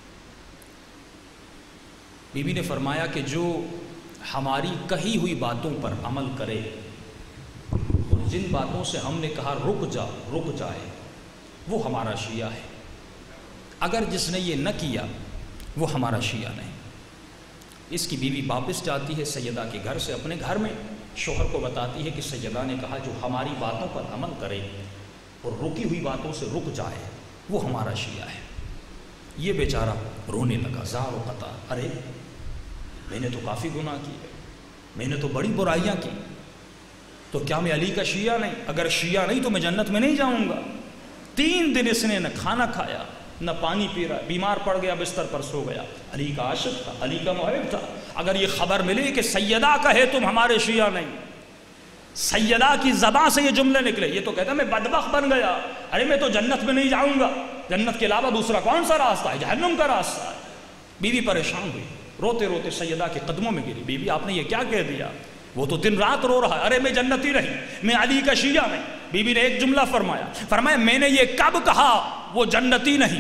बीवी ने फरमाया कि जो हमारी कही हुई बातों पर अमल करे और जिन बातों से हमने कहा रुक जा रुक जाए, वो हमारा शिया है। अगर जिसने ये न किया वो हमारा शिया नहीं। इसकी बीवी वापस जाती है सैयदा के घर से अपने घर में, शोहर को बताती है कि सैयदा ने कहा जो हमारी बातों पर अमल करे और रुकी हुई बातों से रुक जाए वो हमारा शिया है। ये बेचारा रोने लगा, ज़ार व क़ता, अरे मैंने तो काफ़ी गुनाह किए, मैंने तो बड़ी बुराइयाँ की, तो क्या मैं अली का शिया नहीं? अगर शिया नहीं तो मैं जन्नत में नहीं जाऊँगा। तीन दिन इसने न खाना खाया न पानी पी रहा, बीमार पड़ गया, बिस्तर पर सो गया। अली का आशिक था, अली का मुहिब था। अगर ये खबर मिले कि सैयदा कहे तुम हमारे शिया नहीं, सैयदा की ज़बान से ये जुमले निकले, ये तो कहता मैं बदबख्त बन गया, अरे मैं तो जन्नत में नहीं जाऊँगा, जन्नत के अलावा दूसरा कौन सा रास्ता है? जहन्नुम का रास्ता है। बीवी परेशान हुई, रोते रोते सैयदा के कदमों में गिरी। बीवी आपने ये क्या कह दिया? वो तो दिन रात रो रहा है, अरे मैं जन्नती नहीं, मैं अली का शिया नहीं। बीबी ने एक जुमला फरमाया, फरमाया मैंने ये कब कहा वो जन्नती नहीं?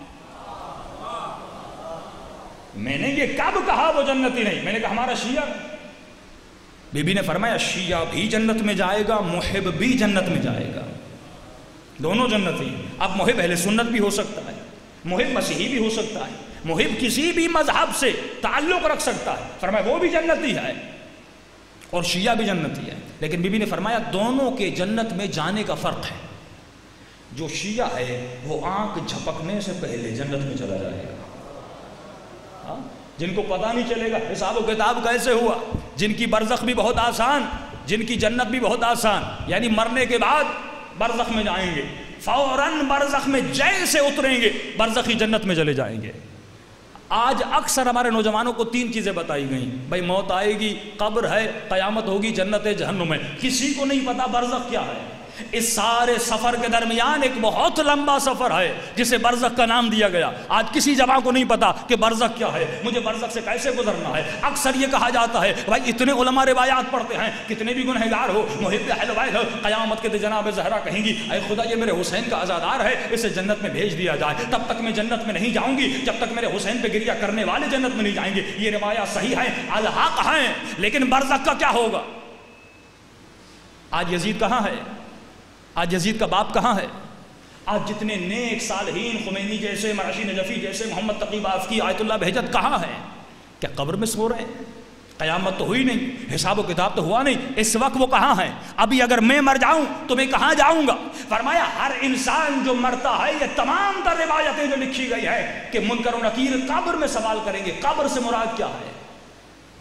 मैंने ये कब कहा वो जन्नती नहीं? मैंने कहा हमारा शिया। बीबी ने फरमाया शिया भी जन्नत में जाएगा, मुहिब भी जन्नत में जाएगा, दोनों जन्नती। अब मुहिब अहले सुन्नत भी हो सकता है, मुहिब मसीही भी हो सकता है, मुहिब किसी भी मजहब से ताल्लुक रख सकता है। फरमाया वो भी जन्नती है और शिया भी जन्नती है। लेकिन बीबी ने फरमाया दोनों के जन्नत में जाने का फ़र्क है। जो शिया है वो आंख झपकने से पहले जन्नत में चला जाएगा। हाँ, जिनको पता नहीं चलेगा हिसाब व किताब कैसे हुआ, जिनकी बरज़ख भी बहुत आसान, जिनकी जन्नत भी बहुत आसान, यानी मरने के बाद बरज़ख में जाएंगे, फ़ौरन बरज़ख में जैसे उतरेंगे बरज़खी जन्नत में चले जाएंगे। आज अक्सर हमारे नौजवानों को तीन चीज़ें बताई गई, भाई मौत आएगी, कब्र है, क़यामत होगी, जन्नत है, जहन्नुम है। किसी को नहीं पता बरज़ख क्या है। इस सारे सफ़र के दरमियान एक बहुत लंबा सफ़र है जिसे बरज़ख का नाम दिया गया। आज किसी जवान को नहीं पता कि बरज़ख क्या है, मुझे बरज़ख से कैसे गुजरना है। अक्सर ये कहा जाता है भाई इतने उलमा रिवायात पढ़ते हैं, कितने भी गुनहगार हो, मुहिब अहल बैत हो, क़यामत के दिन जनाब ज़हरा कहेंगी ऐ खुदा ये मेरे हुसैन का अज़ादार है, इसे जन्नत में भेज दिया जाए, तब तक मैं जन्नत में नहीं जाऊँगी जब तक मेरे हुसैन पे गिरिया करने वाले जन्नत में नहीं जाएंगे। ये रिवायात सही है, अल हक़ हैं, लेकिन बरज़ख का क्या होगा? आज यजीद कहाँ है? आज यजीद का बाप कहाँ है? आज जितने नेक सालहीन खुमैनी जैसे, मराशी नजफ़ी जैसे, मोहम्मद तक़ी बाफ़की, आयतुल्लाह बहजत कहाँ हैं? क्या कब्र में सो रहे हैं? क़यामत तो हुई नहीं, हिसाब व किताब तो हुआ नहीं, इस वक्त वो कहाँ हैं? अभी अगर मैं मर जाऊँ तो मैं कहाँ जाऊँगा? फरमाया हर इंसान जो मरता है, ये तमाम तर रिवायतें जो लिखी गई है कि मुनकर व नकीर कब्र में सवाल करेंगे। कब्र से मुराद क्या है?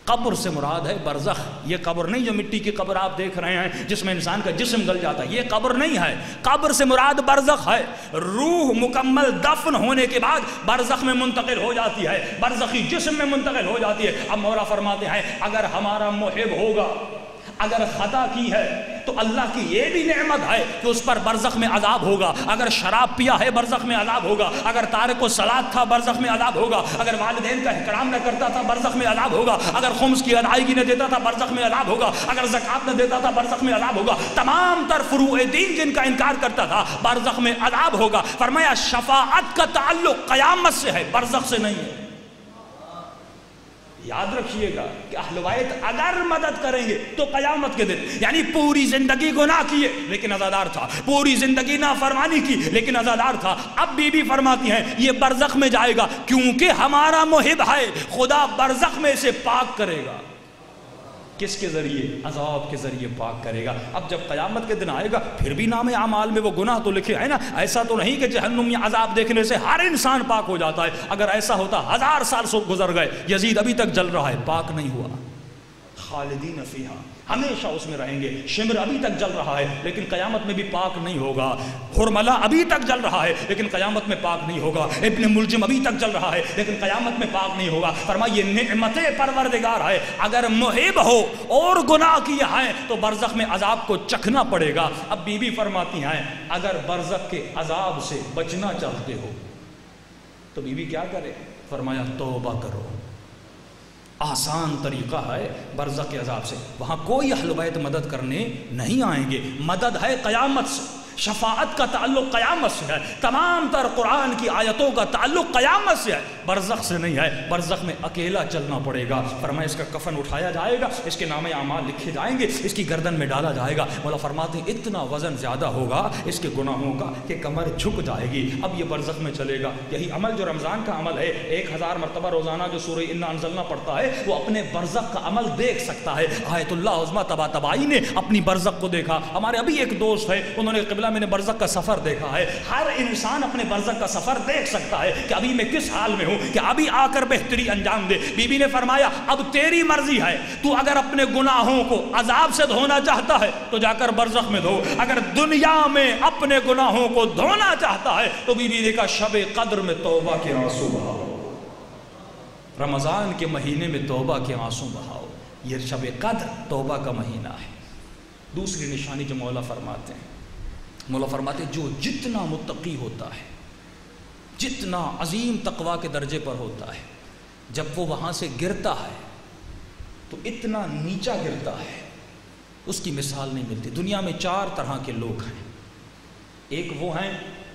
قبر سے مراد ہے برزخ. یہ قبر نہیں جو مٹی کی قبر آپ دیکھ رہے ہیں جس میں انسان کا جسم گل جاتا ہے, یہ قبر نہیں ہے. قبر سے مراد برزخ ہے. روح مکمل دفن ہونے کے بعد برزخ میں منتقل ہو جاتی ہے, برزخی جسم میں منتقل ہو جاتی ہے. اب مولا فرماتے ہیں اگر ہمارا محب ہوگا, اگر خطا کی ہے تو اللہ کی یہ بھی نعمت ہے کہ اس پر برزخ میں عذاب ہوگا. اگر شراب پیا ہے برزخ میں عذاب ہوگا, اگر تارک الصلاۃ تھا برزخ میں عذاب ہوگا, اگر والدین کا احترام نہ کرتا تھا برزخ میں عذاب ہوگا, اگر خمس کی ادائیگی نہ دیتا تھا برزخ میں عذاب ہوگا, اگر زکوٰۃ نہ دیتا تھا برزخ میں عذاب ہوگا. تمام تر فروع دین جن کا انکار کرتا تھا برزخ میں عذاب ہوگا. فرمایا شفاعت کا تعلق قیامت سے ہے, برزخ سے نہیں ہے. یاد رکھیے گا کہ اہل بیت اگر مدد کریں گے تو قیامت کے دن, یعنی پوری زندگی گناہ کیے لیکن عزادار تھا, پوری زندگی نافرمانی کی لیکن عزادار تھا. اب بی بی فرماتی ہیں یہ برزخ میں جائے گا کیونکہ ہمارا محب ہے, خدا برزخ میں سے پاک کرے گا. کس کے ذریعے؟ عذاب کے ذریعے پاک کرے گا. اب جب قیامت کے دن آئے گا پھر بھی نام اعمال میں وہ گناہ تو لکھے ہے نا. ایسا تو نہیں کہ جہنم میں عذاب دیکھنے سے ہر انسان پاک ہو جاتا ہے. اگر ایسا ہوتا ہزار سال سو گزر گئے, یزید ابھی تک جل رہا ہے, پاک نہیں ہوا. خالدین فیہا, ہمیشہ اس میں رہیں گے. شمر ابھی تک جل رہا ہے لیکن قیامت میں بھی پاک نہیں ہوگا. حرملہ ابھی تک جل رہا ہے لیکن قیامت میں پاک نہیں ہوگا. ابن ملجم ابھی تک جل رہا ہے لیکن قیامت میں پاک نہیں ہوگا. فرمایا یہ نعمت پروردگار ہے. اگر محب ہو اور گناہ کیا ہے تو برزخ میں عذاب کو چکھنا پڑے گا. اب بی بی فرماتی ہیں اگر برزخ کے عذاب سے بچنا چاہتے ہو تو بی بی کیا کرے؟ فرمایا توبہ کرو. آسان طریقہ ہے برزخ کے عذاب سے. وہاں کوئی اہل بیت مدد کرنے نہیں آئیں گے. مدد ہے قیامت سے. شفاعت کا تعلق قیامت سے ہے. تمام تر قرآن کی آیتوں کا تعلق قیامت سے ہے, برزخ سے نہیں ہے. برزخ میں اکیلا چلنا پڑے گا. فرمایا اس کا کفن اٹھایا جائے گا, اس کے نام اعمال لکھے جائیں گے, اس کی گردن میں ڈالا جائے گا. مولا فرماتے ہیں اتنا وزن زیادہ ہوگا اس کے گناہوں کا کہ کمر جھک جائے گی. اب یہ برزخ میں چلے گا. یہی عمل جو رمضان کا عمل ہے, ایک ہزار مرتبہ روزانہ جو سورہ انا انزلنا پڑتا ہے, وہ اپنے برزخ کا عمل دیکھ سکتا ہے. آیت اللہ عظمہ طباطبائی نے اپنی برزخ کو دیکھا. ہمارے ابھی ایک دوست ہے, انہوں نے قبلہ میں نے برزخ کا سفر دیکھا ہے. ہر انسان اپنے برزخ کا سفر دیکھ سکتا ہے کہ ابھی میں کس حال میں ہوں, کہ ابھی آ کر بہتری انجام دے. بی بی نے فرمایا اب تیری مرضی ہے, تو اگر اپنے گناہوں کو عذاب سے دھونا چاہتا ہے تو جا کر برزخ میں دھو. اگر دنیا میں اپنے گناہوں کو دھونا چاہتا ہے تو بی بی نے کہا شب قدر میں توبہ کے آنسو بہاؤ, رمضان کے مہینے میں توبہ کے آنسو بہاؤ. یہ شب قدر توبہ کا مہینہ ہے. دوسری نشانی جو مولا فرماتے ہیں, مولا فرماتے ہیں جو جتنا متقی ہوتا ہے, جتنا عظیم تقوی کے درجے پر ہوتا ہے, جب وہ وہاں سے گرتا ہے تو اتنا نیچا گرتا ہے اس کی مثال نہیں ملتی. دنیا میں چار طرح کے لوگ ہیں. ایک وہ ہیں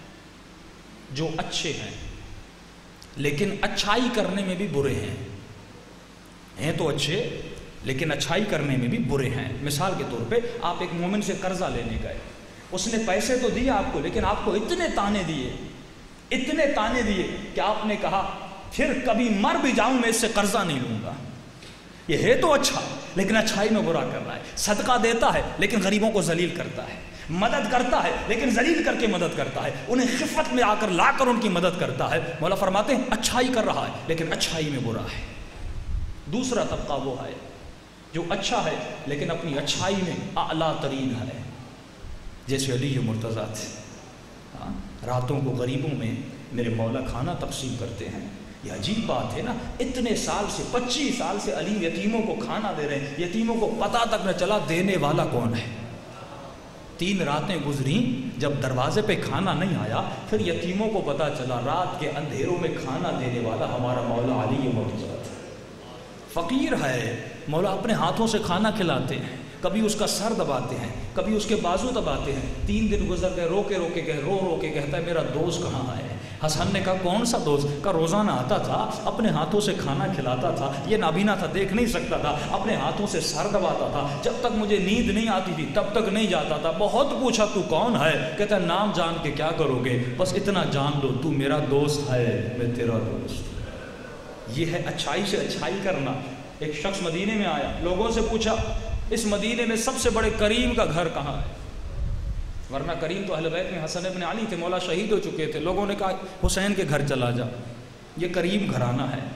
جو اچھے ہیں لیکن اچھائی کرنے میں بھی برے ہیں. ہیں تو اچھے لیکن اچھائی کرنے میں بھی برے ہیں. مثال کے طور پہ آپ ایک مومن سے قرضہ لینے گئے, اس نے پیسے تو دیے آپ کو لیکن آپ کو اتنے تانے دیے, اتنے تانے دیے کہ آپ نے کہا پھر کبھی مر بھی جاؤں میں اس سے قرضہ نہیں لوں گا. یہ ہے تو اچھا لیکن اچھائی میں برا کر رہا ہے. صدقہ دیتا ہے لیکن غریبوں کو ذلیل کرتا ہے, مدد کرتا ہے لیکن ذلیل کر کے مدد کرتا ہے, انہیں خفت میں آ کر لا کر ان کی مدد کرتا ہے. مولا فرماتے ہیں اچھائی کر رہا ہے لیکن اچھائی میں برا ہے. دوسرا طبقہ وہ ہے جو اچھا ہے لیکن اپنی اچھائی میں اعلیٰ ترین ہے, جیسے علی مرتضیٰ تھے. ہاں, راتوں کو غریبوں میں میرے مولا کھانا تقسیم کرتے ہیں. یہ عجیب بات ہے نا, اتنے سال سے پچیس سال سے علی یتیموں کو کھانا دے رہے ہیں, یتیموں کو پتہ تک نہ چلا دینے والا کون ہے. تین راتیں گزریں, جب دروازے پہ کھانا نہیں آیا پھر یتیموں کو پتہ چلا رات کے اندھیروں میں کھانا دینے والا ہمارا مولا علی مرتضیٰ تھا. فقیر ہے, مولا اپنے ہاتھوں سے کھانا کھلاتے ہیں, کبھی اس کا سر دباتے ہیں, کبھی اس کے بازو دباتے ہیں. تین دن گزر گئے, رو کے رو کے گئے, رو رو کے کہتا ہے میرا دوست کہاں ہے. حسن نے کہا کون سا دوست؟ کا روزانہ آتا تھا, اپنے ہاتھوں سے کھانا کھلاتا تھا, یہ نابینا تھا, دیکھ نہیں سکتا تھا, اپنے ہاتھوں سے سر دباتا تھا, جب تک مجھے نیند نہیں آتی تھی تب تک نہیں جاتا تھا. بہت پوچھا تو کون ہے؟ کہتا ہے نام جان کے کیا کرو گے, بس اتنا جان لو تو میرا دوست ہے, میں تیرا دوست. یہ ہے اچھائی سے اچھائی کرنا. ایک شخص مدینے میں آیا, لوگوں سے پوچھا اس مدینے میں سب سے بڑے کریم کا گھر کہاں ہے؟ ورنہ کریم تو اہل بیت میں حسن ابن علی تھے, مولا شہید ہو چکے تھے. لوگوں نے کہا حسین کے گھر چلا جا, یہ کریم گھرانہ ہے.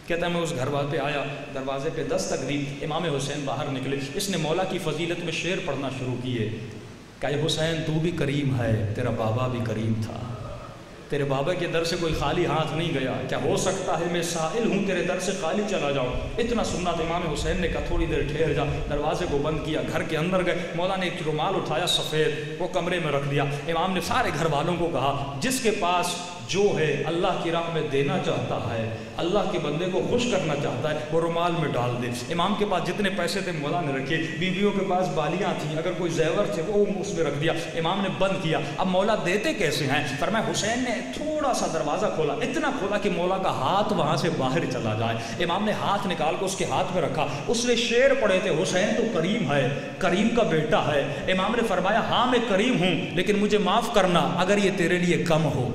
کہتا ہے میں اس گھر پہ آیا، دروازے پہ دستک دی، امام حسین باہر نکلے، اس نے مولا کی فضیلت میں شعر پڑھنا شروع کیے کہ اے حسین تو بھی کریم ہے، تیرا بابا بھی کریم تھا، تیرے بابا کے در سے کوئی خالی ہاتھ نہیں گیا، کیا ہو سکتا ہے میں سائل ہوں تیرے در سے خالی چلا جاؤں؟ اتنا سننا تو امام حسین نے کہا تھوڑی دیر ٹھہر جا، دروازے کو بند کیا، گھر کے اندر گئے، مولا نے ایک رومال اٹھایا سفید، وہ کمرے میں رکھ دیا، امام نے سارے گھر والوں کو کہا جس کے پاس جو ہے اللہ کی راہ میں دینا چاہتا ہے، اللہ کے بندے کو خوش کرنا چاہتا ہے، وہ رومال میں ڈال دے۔ امام کے پاس جتنے پیسے تھے مولا نے رکھے، بیویوں کے پاس بالیاں تھیں، اگر کوئی زیور تھے وہ اس میں رکھ دیا، امام نے بند کیا۔ اب مولا دیتے کیسے ہیں؟ فرمایا حسین نے تھوڑا سا دروازہ کھولا، اتنا کھولا کہ مولا کا ہاتھ وہاں سے باہر چلا جائے، امام نے ہاتھ نکال کے اس کے ہاتھ میں رکھا، اس نے شعر پڑھے تھے حسین تو کریم ہے، کریم کا بیٹا ہے۔ امام نے فرمایا ہاں میں کریم ہوں لیکن مجھے معاف کرنا اگر یہ تیرے لیے کم ہو۔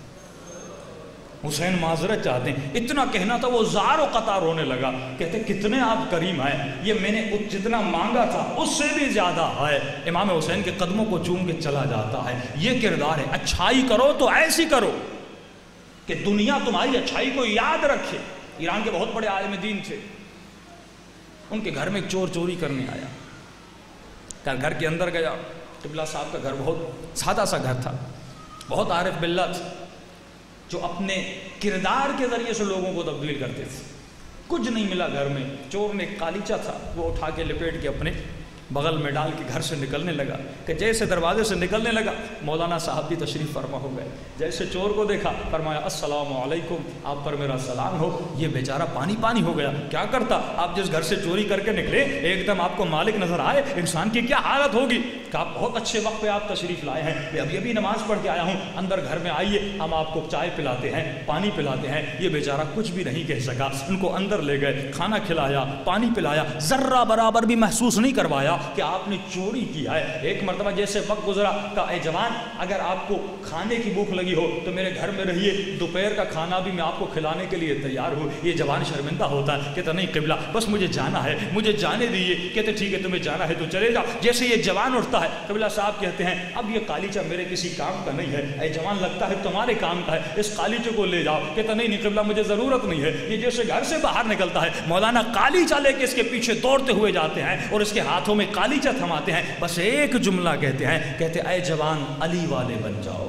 حسین معذرت چاہتے ہیں، اتنا کہنا تھا وہ زار و قطع رونے لگا، کہتے کتنے آپ کریم ہیں، یہ میں نے جتنا مانگا تھا اس سے بھی زیادہ ہے۔ امام حسین کے قدموں کو چوم کے چلا جاتا ہے۔ یہ کردار ہے، اچھائی کرو تو ایسی کرو کہ دنیا تمہاری اچھائی کو یاد رکھے۔ ایران کے بہت بڑے عالم دین تھے، ان کے گھر میں ایک چور چوری کرنے آیا، گھر کے اندر گیا، قبلہ صاحب کا گھر بہت سادہ سا گھر تھا، بہت عارف باللہ تھا، جو اپنے کردار کے ذریعے سے لوگوں کو تبدیل کرتے تھے۔ کچھ نہیں ملا گھر میں، چور نے ایک قالیچہ تھا وہ اٹھا کے لپیٹ کے اپنے بغل میں ڈال کے گھر سے نکلنے لگا، کہ جیسے دروازے سے نکلنے لگا مولانا صاحب بھی تشریف فرما ہو گئے، جیسے چور کو دیکھا فرمایا السلام علیکم، آپ پر میرا سلام ہو۔ یہ بیچارہ پانی پانی ہو گیا، کیا کرتا، آپ جس گھر سے چوری کر کے نکلے ایک دم آپ کو مالک نظر آئے، انسان کی کیا حالت ہوگی، کہ آپ بہت اچھے وقت پہ آپ تشریف لائے ہیں، میں ابھی ابھی نماز پڑھ کے آیا ہوں، اندر گھر میں آئیے ہم آپ کو چائے پلاتے ہیں، پانی پلاتے ہیں۔ یہ بیچارہ کچھ بھی نہیں کہہ سکا، ان کو اندر لے گئے، کھانا کھلایا، پانی پلایا، ذرہ برابر بھی محسوس نہیں کروایا کہ آپ نے چوری کیا ہے۔ ایک مرتبہ جیسے وقت گزرا کہا اے جوان اگر آپ کو کھانے کی بھوک لگی ہو تو میرے گھر میں رہیے، دوپہر کا کھانا بھی میں آپ کو کھلانے کے لیے تیار ہوں۔ یہ جوان شرمندہ ہوتا ہے، کہتا نہیں قبلہ بس مجھے جانا ہے، مجھے جانے دیجیے۔ کہتے ٹھیک ہے تمہیں جانا ہے تو چلے جاؤ۔ جیسے یہ جوان اٹھتا ہے قبلہ صاحب کہتے ہیں اب یہ قالیچہ میرے کسی کام کا نہیں ہے، اے جوان لگتا ہے تمہارے کام کا ہے، اس قالیچے کو لے جاؤ۔ کہتا نہیں نہیں قبلہ مجھے ضرورت نہیں ہے۔ یہ جیسے گھر سے باہر نکلتا ہے مولانا قالیچہ لے کے اس کے پیچھے دوڑتے ہوئے جاتے ہیں اور اس کے ہاتھوں میں قالیچہ تھماتے ہیں، بس ایک جملہ کہتے ہیں، کہتے اے جوان علی والے بن جاؤ،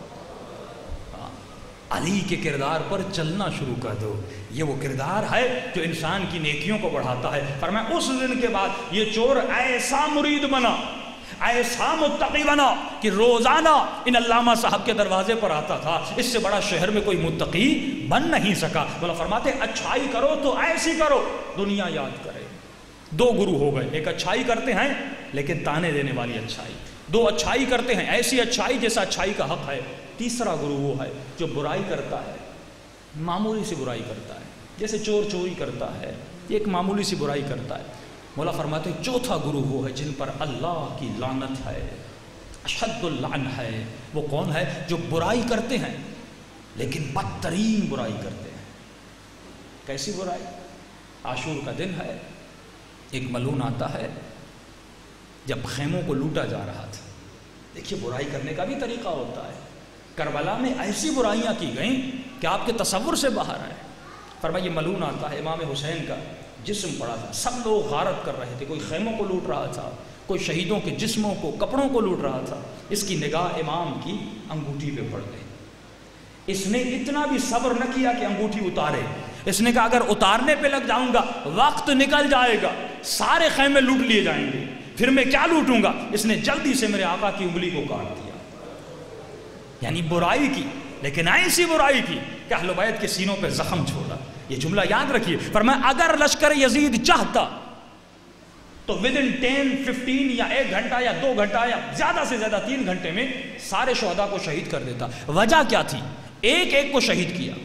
علی کے کردار پر چلنا شروع کر دو۔ یہ وہ کردار ہے جو انسان کی نیکیوں کو بڑھاتا ہے۔ فرمایا اس دن کے بعد یہ چور ایسا مرید بنا، ایسا متقی بنا کہ روزانہ ان علامہ صاحب کے دروازے پر آتا تھا۔ اس سے بڑا شہر میں کوئی متقی بن نہیں سکا۔ بولا فرماتے اچھائی کرو تو ایسی کرو دنیا یاد کرے۔ دو گرو ہو گئے، ایک اچھائی کرتے ہیں لیکن تانے دینے والی اچھائی، دو اچھائی کرتے ہیں ایسی اچھائی جیسا اچھائی کا حق ہے، تیسرا گرو وہ ہے جو برائی کرتا ہے، معمولی سی برائی کرتا ہے، جیسے چور چوری کرتا ہے، ایک معمولی سی برائی کرتا ہے۔ مولا فرماتے ہیں چوتھا گرو وہ ہے جن پر اللہ کی لعنت ہے، اشد اللعن ہے۔ وہ کون ہے؟ جو برائی کرتے ہیں لیکن بدترین برائی کرتے ہیں۔ کیسی برائی؟ عاشور کا دن ہے، ایک ملعون آتا ہے، جب خیموں کو لوٹا جا رہا تھا، دیکھیے برائی کرنے کا بھی طریقہ ہوتا ہے۔ کربلا میں ایسی برائیاں کی گئیں کہ آپ کے تصور سے باہر آئے۔ فرمایا یہ ملعون آتا ہے، امام حسین کا جسم پڑا تھا، سب لوگ غارت کر رہے تھے، کوئی خیموں کو لوٹ رہا تھا، کوئی شہیدوں کے جسموں کو کپڑوں کو لوٹ رہا تھا۔ اس کی نگاہ امام کی انگوٹھی پہ پڑ گئی۔ اس نے اتنا بھی صبر نہ کیا کہ انگوٹھی اتارے، اس نے کہا اگر اتارنے پہ لگ جاؤں گا وقت نکل جائے گا، سارے خیمے لوٹ لیے جائیں گے، پھر میں کیا لوٹوں گا۔ اس نے جلدی سے میرے آقا کی انگلی کو کاٹ دیا، یعنی برائی کی، لیکن ایسی برائی کی کہ اہل بیت کے سینوں پہ زخم چھوڑا۔ یہ جملہ یاد رکھیے، فرمایا اگر لشکر یزید چاہتا تو ود ان ٹین ففٹین یا ایک گھنٹہ یا دو گھنٹہ یا زیادہ سے زیادہ تین گھنٹے میں سارے شہداء کو شہید کر دیتا۔ وجہ کیا تھی؟ ایک ایک کو شہید کیا،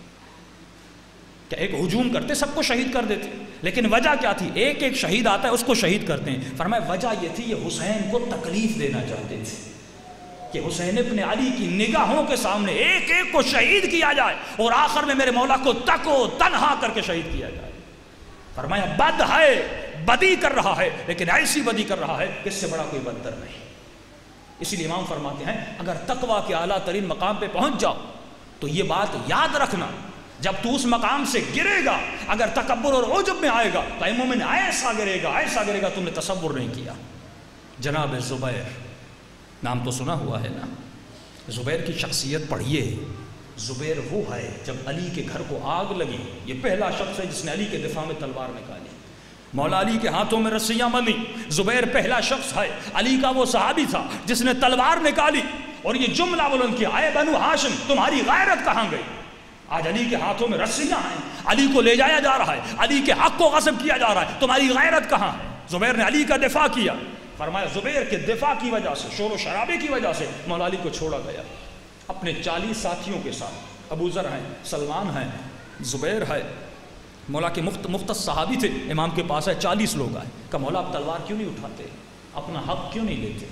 کہ ایک ہجوم کرتے سب کو شہید کر دیتے، لیکن وجہ کیا تھی؟ ایک ایک شہید آتا ہے اس کو شہید کرتے ہیں۔ فرمایا وجہ یہ تھی یہ حسین کو تکلیف دینا چاہتے تھے کہ حسین ابن علی کی نگاہوں کے سامنے ایک ایک کو شہید کیا جائے اور آخر میں میرے مولا کو تک و تنہا کر کے شہید کیا جائے۔ فرمایا بد ہے، بدی کر رہا ہے، لیکن ایسی بدی کر رہا ہے کہ اس سے بڑا کوئی بدتر نہیں۔ اسی لیے امام فرماتے ہیں اگر تقویٰ کے اعلیٰ ترین مقام پہ پہنچ جاؤ تو یہ بات یاد رکھنا جب تو اس مقام سے گرے گا، اگر تکبر اور عجب میں آئے گا تو اے مومن ایسا گرے گا، ایسا گرے گا تم نے تصور نہیں کیا۔ جناب زبیر، نام تو سنا ہوا ہے نا، زبیر کی شخصیت پڑھیے۔ زبیر وہ ہے جب علی کے گھر کو آگ لگی، یہ پہلا شخص ہے جس نے علی کے دفاع میں تلوار نکالی، مولا علی کے ہاتھوں میں رسیاں بندھی۔ زبیر پہلا شخص ہے، علی کا وہ صحابی تھا جس نے تلوار نکالی اور یہ جملہ بلند کیا، اے بنو ہاشم تمہاری غیرت کہاں گئی؟ آج علی کے ہاتھوں میں رسیاں ہیں، علی کو لے جایا جا رہا ہے، علی کے حق کو غصب کیا جا رہا ہے، تمہاری غیرت کہاں ہے؟ زبیر نے علی کا دفاع کیا۔ فرمایا زبیر کے دفاع کی وجہ سے، شور و شرابے کی وجہ سے مولا علی کو چھوڑا گیا۔ اپنے چالیس ساتھیوں کے ساتھ، ابو ذر ہیں، سلمان ہیں، زبیر ہے، مولا کے مخت مختص صحابی تھے، امام کے پاس ہے، چالیس لوگ آئے، کہا مولا آپ تلوار کیوں نہیں اٹھاتے، اپنا حق کیوں نہیں لیتے؟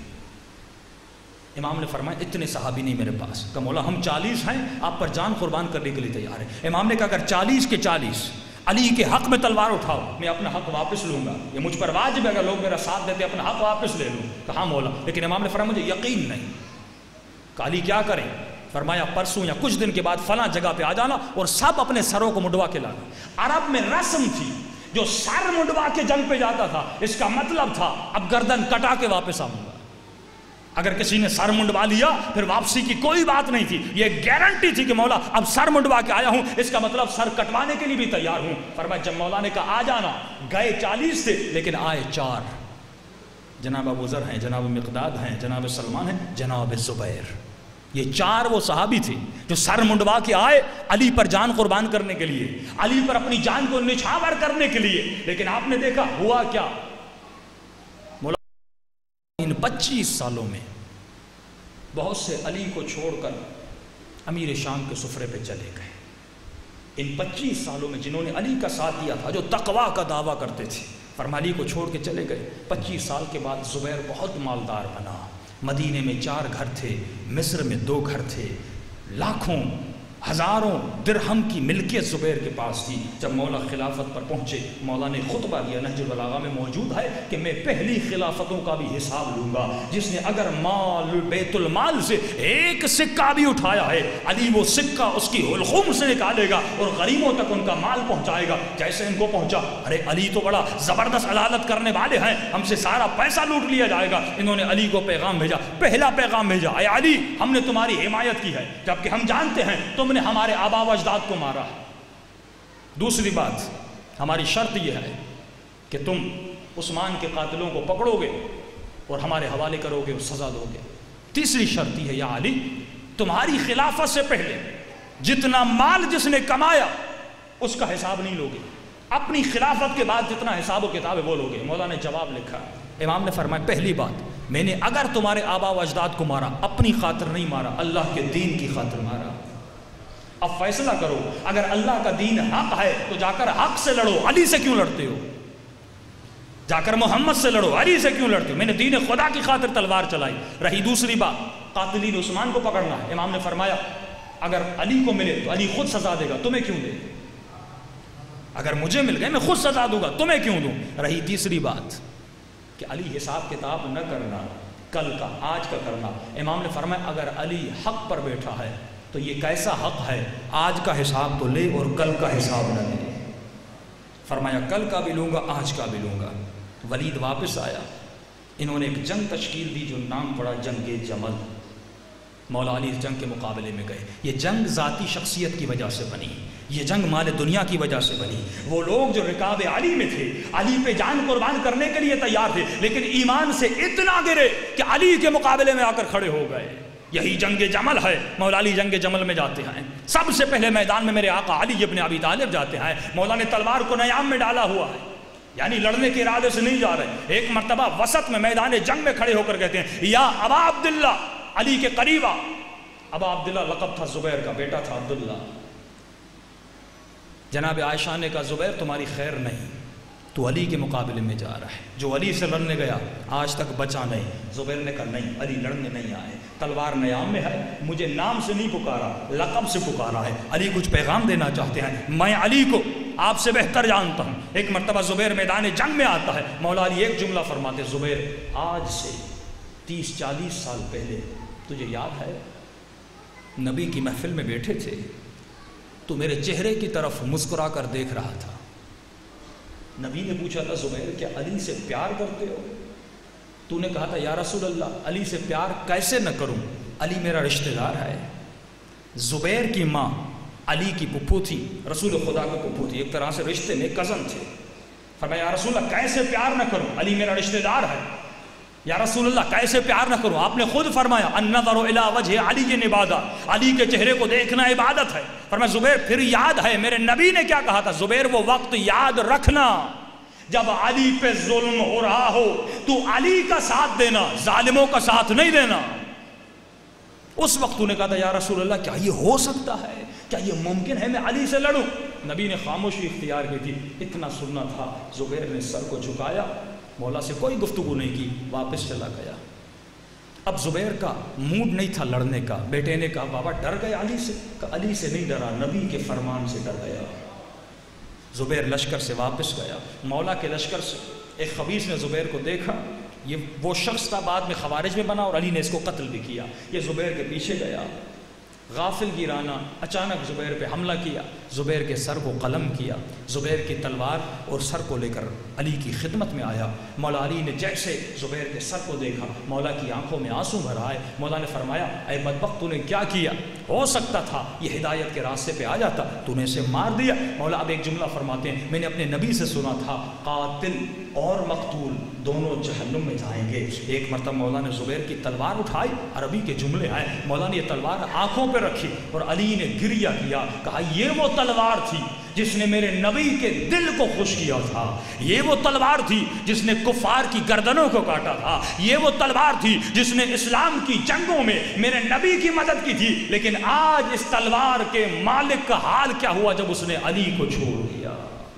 امام نے فرمایا اتنے صحابی نہیں میرے پاس۔ کہا مولا ہم چالیس ہیں، آپ پر جان قربان کرنے کے لیے تیار ہیں۔ امام نے کہا اگر چالیس کے چالیس علی کے حق میں تلوار اٹھاؤ، میں اپنا حق واپس لوں گا، یہ مجھ پر واجب ہے، اگر لوگ میرا ساتھ دیتے اپنا حق واپس لے لوں۔ کہا مولا، لیکن امام نے فرمایا مجھے یقین نہیں۔ کہا علی کیا کریں؟ فرمایا پرسوں یا کچھ دن کے بعد فلاں جگہ پہ آ جانا اور سب اپنے سروں کو منڈوا کے لانا۔ عرب میں رسم تھی، جو سر منڈوا کے جنگ پہ جاتا تھا اس کا مطلب تھا اب گردن کٹا کے واپس آؤں گا۔ اگر کسی نے سر منڈوا لیا پھر واپسی کی کوئی بات نہیں تھی، یہ گارنٹی تھی کہ مولا اب سر منڈوا کے آیا ہوں، اس کا مطلب سر کٹوانے کے لیے بھی تیار ہوں۔ فرمایا جب مولا نے کہا آ جانا، گئے چالیس تھے لیکن آئے چار، جناب ابو ذر ہیں، جناب مقداد ہیں، جناب سلمان ہیں، جناب زبیر۔ یہ چار وہ صحابی تھے جو سر منڈوا کے آئے علی پر جان قربان کرنے کے لیے، علی پر اپنی جان کو نچھاور کرنے کے لیے۔ لیکن آپ نے دیکھا ہوا کیا؟ مولا ان پچیس سالوں میں بہت سے علی کو چھوڑ کر امیر شام کے سفرے پہ چلے گئے۔ ان پچیس سالوں میں جنہوں نے علی کا ساتھ دیا تھا، جو تقویٰ کا دعویٰ کرتے تھے، فرمایا علی کو چھوڑ کے چلے گئے۔ پچیس سال کے بعد زبیر بہت مالدار بنا، مدینے میں چار گھر تھے، مصر میں دو گھر تھے، لاکھوں ہزاروں درہم کی ملکیت زبیر کے پاس تھی۔ جب مولا خلافت پر پہنچے، مولا نے خطبہ دیا، نہج البلاغہ میں موجود ہے کہ میں پہلی خلافتوں کا بھی حساب لوں گا، جس نے اگر مال بیت المال سے ایک سکہ بھی اٹھایا ہے، علی وہ سکہ اس کی حلقوم سے نکالے گا اور غریبوں تک ان کا مال پہنچائے گا جیسے ان کو پہنچا۔ ارے علی تو بڑا زبردست عدالت کرنے والے ہیں، ہم سے سارا پیسہ لوٹ لیا جائے گا۔ انہوں نے علی کو پیغام بھیجا، پہلا پیغام بھیجا، اے علی ہم نے تمہاری حمایت کی ہے، جبکہ ہم جانتے ہیں تم نے ہمارے آبا و اجداد کو مارا۔ دوسری بات، ہماری شرط یہ ہے کہ تم عثمان کے قاتلوں کو پکڑو گے اور ہمارے حوالے کرو گے اور سزا دو گے۔ تیسری شرط یہ ہے یا علی تمہاری خلافت سے پہلے جتنا مال جس نے کمایا اس کا حساب نہیں لوگے، اپنی خلافت کے بعد جتنا حساب و کتاب ہے وہ لوگے۔ مولا نے جواب لکھا، امام نے فرمایا پہلی بات میں نے اگر تمہارے آبا و اجداد کو مارا اپنی خاطر نہیں مارا، اللہ کے دین کی خاطر مارا۔ اب فیصلہ کرو، اگر اللہ کا دین حق ہے تو جا کر حق سے لڑو، علی سے کیوں لڑتے ہو؟ جا کر محمد سے لڑو، علی سے کیوں لڑتے ہو؟ میں نے دین خدا کی خاطر تلوار چلائی۔ رہی دوسری بات، قاتلین عثمان کو پکڑنا ہے، امام نے فرمایا اگر علی کو ملے تو علی خود سزا دے گا، تمہیں کیوں دے؟ اگر مجھے مل گئے میں خود سزا دوں گا، تمہیں کیوں دوں؟ رہی تیسری بات کہ علی حساب کتاب نہ کرنا، کل کا آج کا کرنا۔ امام نے فرمایا اگر علی حق پر بیٹھا ہے تو یہ کیسا حق ہے، آج کا حساب تو لے اور کل کا حساب نہ لے۔ فرمایا کل کا بھی لوں گا، آج کا بھی لوں گا۔ ولید واپس آیا، انہوں نے ایک جنگ تشکیل دی جو نام پڑا جنگ جمل۔ مولا علی اس جنگ کے مقابلے میں گئے۔ یہ جنگ ذاتی شخصیت کی وجہ سے بنی، یہ جنگ مال دنیا کی وجہ سے بنی۔ وہ لوگ جو رکاب علی میں تھے، علی پہ جان قربان کرنے کے لیے تیار تھے، لیکن ایمان سے اتنا گرے کہ علی کے مقابلے میں آ کر کھڑے ہو گئے۔ یہی جنگ جمل ہے۔ مولا علی جنگ جمل میں جاتے ہیں، سب سے پہلے میدان میں میرے آقا علی ابن ابی طالب جاتے ہیں۔ مولا نے تلوار کو نیام میں ڈالا ہوا ہے، یعنی لڑنے کے ارادے سے نہیں جا رہے۔ ایک مرتبہ وسط میں میدان جنگ میں کھڑے ہو کر کہتے ہیں یا ابا عبداللہ، علی کے قریب آ۔ ابا عبداللہ لقب تھا زبیر کا، بیٹا تھا عبداللہ۔ جناب عائشہ نے کہا زبیر تمہاری خیر نہیں، تو علی کے مقابلے میں جا رہا ہے، جو علی سے لڑنے گیا آج تک بچا نہیں۔ زبیر نے کہا نہیں، علی لڑنے نہیں آئے، تلوار نیام میں ہے، مجھے نام سے نہیں پکارا، لقب سے پکارا ہے، علی کچھ پیغام دینا چاہتے ہیں، میں علی کو آپ سے بہتر جانتا ہوں۔ ایک مرتبہ زبیر میدان جنگ میں آتا ہے، مولا علی ایک جملہ فرماتے زبیر آج سے تیس چالیس سال پہلے تجھے یاد ہے نبی کی محفل میں بیٹھے تھے، تو میرے چہرے کی طرف مسکرا کر دیکھ رہا تھا۔ نبی نے پوچھا تھا زبیر کیا علی سے پیار کرتے ہو؟ تو نے کہا تھا یا رسول اللہ علی سے پیار کیسے نہ کروں، علی میرا رشتہ دار ہے۔ زبیر کی ماں علی کی پھپھو تھی، رسول خدا کی پھپھو تھی، ایک طرح سے رشتے میں کزن تھے۔ فرمایا یا رسول اللہ کیسے پیار نہ کروں، علی میرا رشتہ دار ہے۔ یا رسول اللہ کیسے پیار نہ کروں، آپ نے خود فرمایا النظر الی وجہ علی عبادت، علی کے چہرے کو دیکھنا عبادت ہے۔ فرمایا زبیر پھر یاد ہے میرے نبی نے کیا کہا تھا، زبیر وہ وقت یاد رکھنا جب علی پہ ظلم ہو رہا ہو تو علی کا ساتھ دینا، ظالموں کا ساتھ نہیں دینا۔ اس وقت تو نے کہا تھا یا رسول اللہ کیا یہ ہو سکتا ہے، کیا یہ ممکن ہے میں علی سے لڑوں؟ نبی نے خاموشی اختیار کی تھی، اتنا سننا تھا۔ زبیر نے سر کو جھکایا، مولا سے کوئی گفتگو نہیں کی، واپس چلا گیا۔ اب زبیر کا موڈ نہیں تھا لڑنے کا۔ بیٹے نے کہا بابا ڈر گئے علی سے؟ کہا علی سے نہیں ڈرا، نبی کے فرمان سے ڈر گیا۔ زبیر لشکر سے واپس گیا، مولا کے لشکر سے ایک خبیث نے زبیر کو دیکھا، یہ وہ شخص تھا بعد میں خوارج میں بنا اور علی نے اس کو قتل بھی کیا۔ یہ زبیر کے پیچھے گیا، غافل گیرانہ اچانک زبیر پہ حملہ کیا، زبیر کے سر کو قلم کیا، زبیر کی تلوار اور سر کو لے کر علی کی خدمت میں آیا۔ مولا علی نے جیسے زبیر کے سر کو دیکھا، مولا کی آنکھوں میں آنسو بھر آئے۔ مولا نے فرمایا اے بدبخت تو نے کیا کیا، ہو سکتا تھا یہ ہدایت کے راستے پہ آ جاتا، تو نے اسے مار دیا۔ مولا اب ایک جملہ فرماتے ہیں میں نے اپنے نبی سے سنا تھا قاتل اور مقتول دونوں جہنم میں جائیں گے۔ ایک مرتبہ مولا نے زبیر کی تلوار اٹھائی، عربی کے جملے آئے، مولا نے یہ تلوار آنکھوں پہ رکھی اور علی نے گریہ کیا، کہا یہ وہ تلوار تھی جس نے میرے نبی کے دل کو خوش کیا تھا، یہ وہ تلوار تھی جس نے کفار کی گردنوں کو کاٹا تھا، یہ وہ تلوار تھی جس نے اسلام کی جنگوں میں میرے نبی کی مدد کی تھی۔ لیکن آج اس تلوار کے مالک کا حال کیا ہوا جب اس نے علی کو چھوڑ دیا۔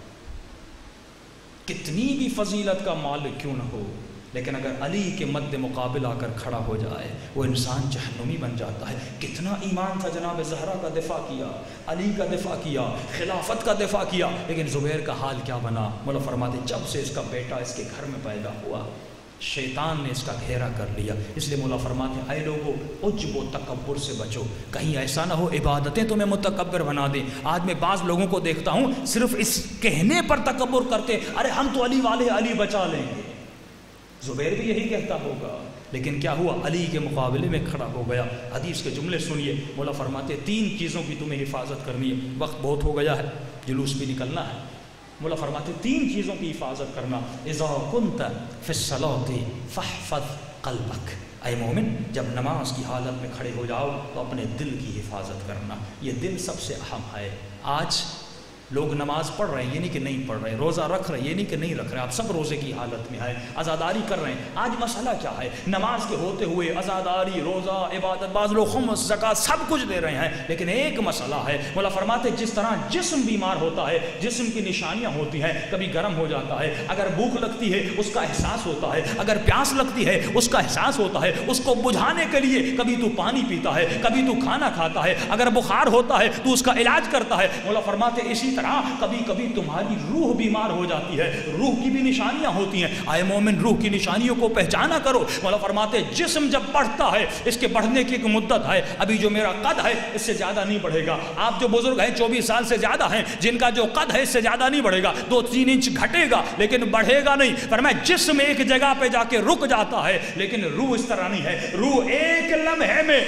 کتنی بھی فضیلت کا مالک کیوں نہ ہو، لیکن اگر علی کے مد مقابل آ کر کھڑا ہو جائے وہ انسان جہنمی بن جاتا ہے۔ کتنا ایمان تھا، جناب زہرا کا دفاع کیا، علی کا دفاع کیا، خلافت کا دفاع کیا، لیکن زبیر کا حال کیا بنا؟ مولا فرماتے جب سے اس کا بیٹا اس کے گھر میں پیدا ہوا شیطان نے اس کا گھیرا کر لیا۔ اس لیے مولا فرماتے ہیں اے لوگو عجب و تکبر سے بچو، کہیں ایسا نہ ہو عبادتیں تمہیں متکبر بنا دیں۔ آج میں بعض لوگوں کو دیکھتا ہوں صرف اس کہنے پر تکبر کرتے، ارے ہم تو علی والے، علی بچا لیں گے۔ زبیر بھی یہی کہتا ہوگا، لیکن کیا ہوا؟ علی کے مقابلے میں کھڑا ہو گیا۔ حدیث کے جملے سنیے، مولا فرماتے تین چیزوں کی تمہیں حفاظت کرنی ہے، وقت بہت ہو گیا ہے، جلوس بھی نکلنا ہے۔ مولا فرماتے تین چیزوں کی حفاظت کرنا، اذا کنت فی الصلاۃ فاحفظ قلبک، اے مومن جب نماز کی حالت میں کھڑے ہو جاؤ تو اپنے دل کی حفاظت کرنا۔ یہ دل سب سے اہم ہے۔ آج لوگ نماز پڑھ رہے ہیں، یہ نہیں کہ نہیں پڑھ رہے، روزہ رکھ رہے ہیں، یہ نہیں کہ نہیں رکھ رہے، آپ سب روزے کی حالت میں ہیں، عزاداری کر رہے ہیں۔ آج مسئلہ کیا ہے؟ نماز کے ہوتے ہوئے عزاداری، روزہ، عبادت، بعض لوگ خمس، زکوٰۃ سب کچھ دے رہے ہیں، لیکن ایک مسئلہ ہے۔ مولا فرماتے جس طرح جسم بیمار ہوتا ہے، جسم کی نشانیاں ہوتی ہیں، کبھی گرم ہو جاتا ہے، اگر بھوک لگتی ہے اس کا احساس ہوتا ہے، اگر پیاس لگتی ہے اس کا احساس ہوتا ہے، اس کو بجھانے کے لیے کبھی تو پانی پیتا ہے، کبھی تو کھانا کھاتا ہے، اگر بخار ہوتا ہے تو اس کا علاج کرتا ہے۔ مولا فرماتے اسی طرح کبھی کبھی تمہاری روح بیمار ہو جاتی ہے، روح کی بھی نشانیاں ہوتی ہیں۔ آئے مومن روح کی نشانیوں کو پہچانا کرو۔ مولا فرماتے جسم جب بڑھتا ہے اس کے بڑھنے کی ایک مدت ہے، ابھی جو میرا قد ہے اس سے زیادہ نہیں بڑھے گا۔ آپ جو بزرگ ہیں چوبیس سال سے زیادہ ہیں، جن کا جو قد ہے اس سے زیادہ نہیں بڑھے گا، دو تین انچ گھٹے گا لیکن بڑھے گا نہیں۔ فرمایا جسم ایک جگہ پہ جا کے رک جاتا ہے، لیکن روح اس طرح نہیں ہے، روح ایک لمحے میں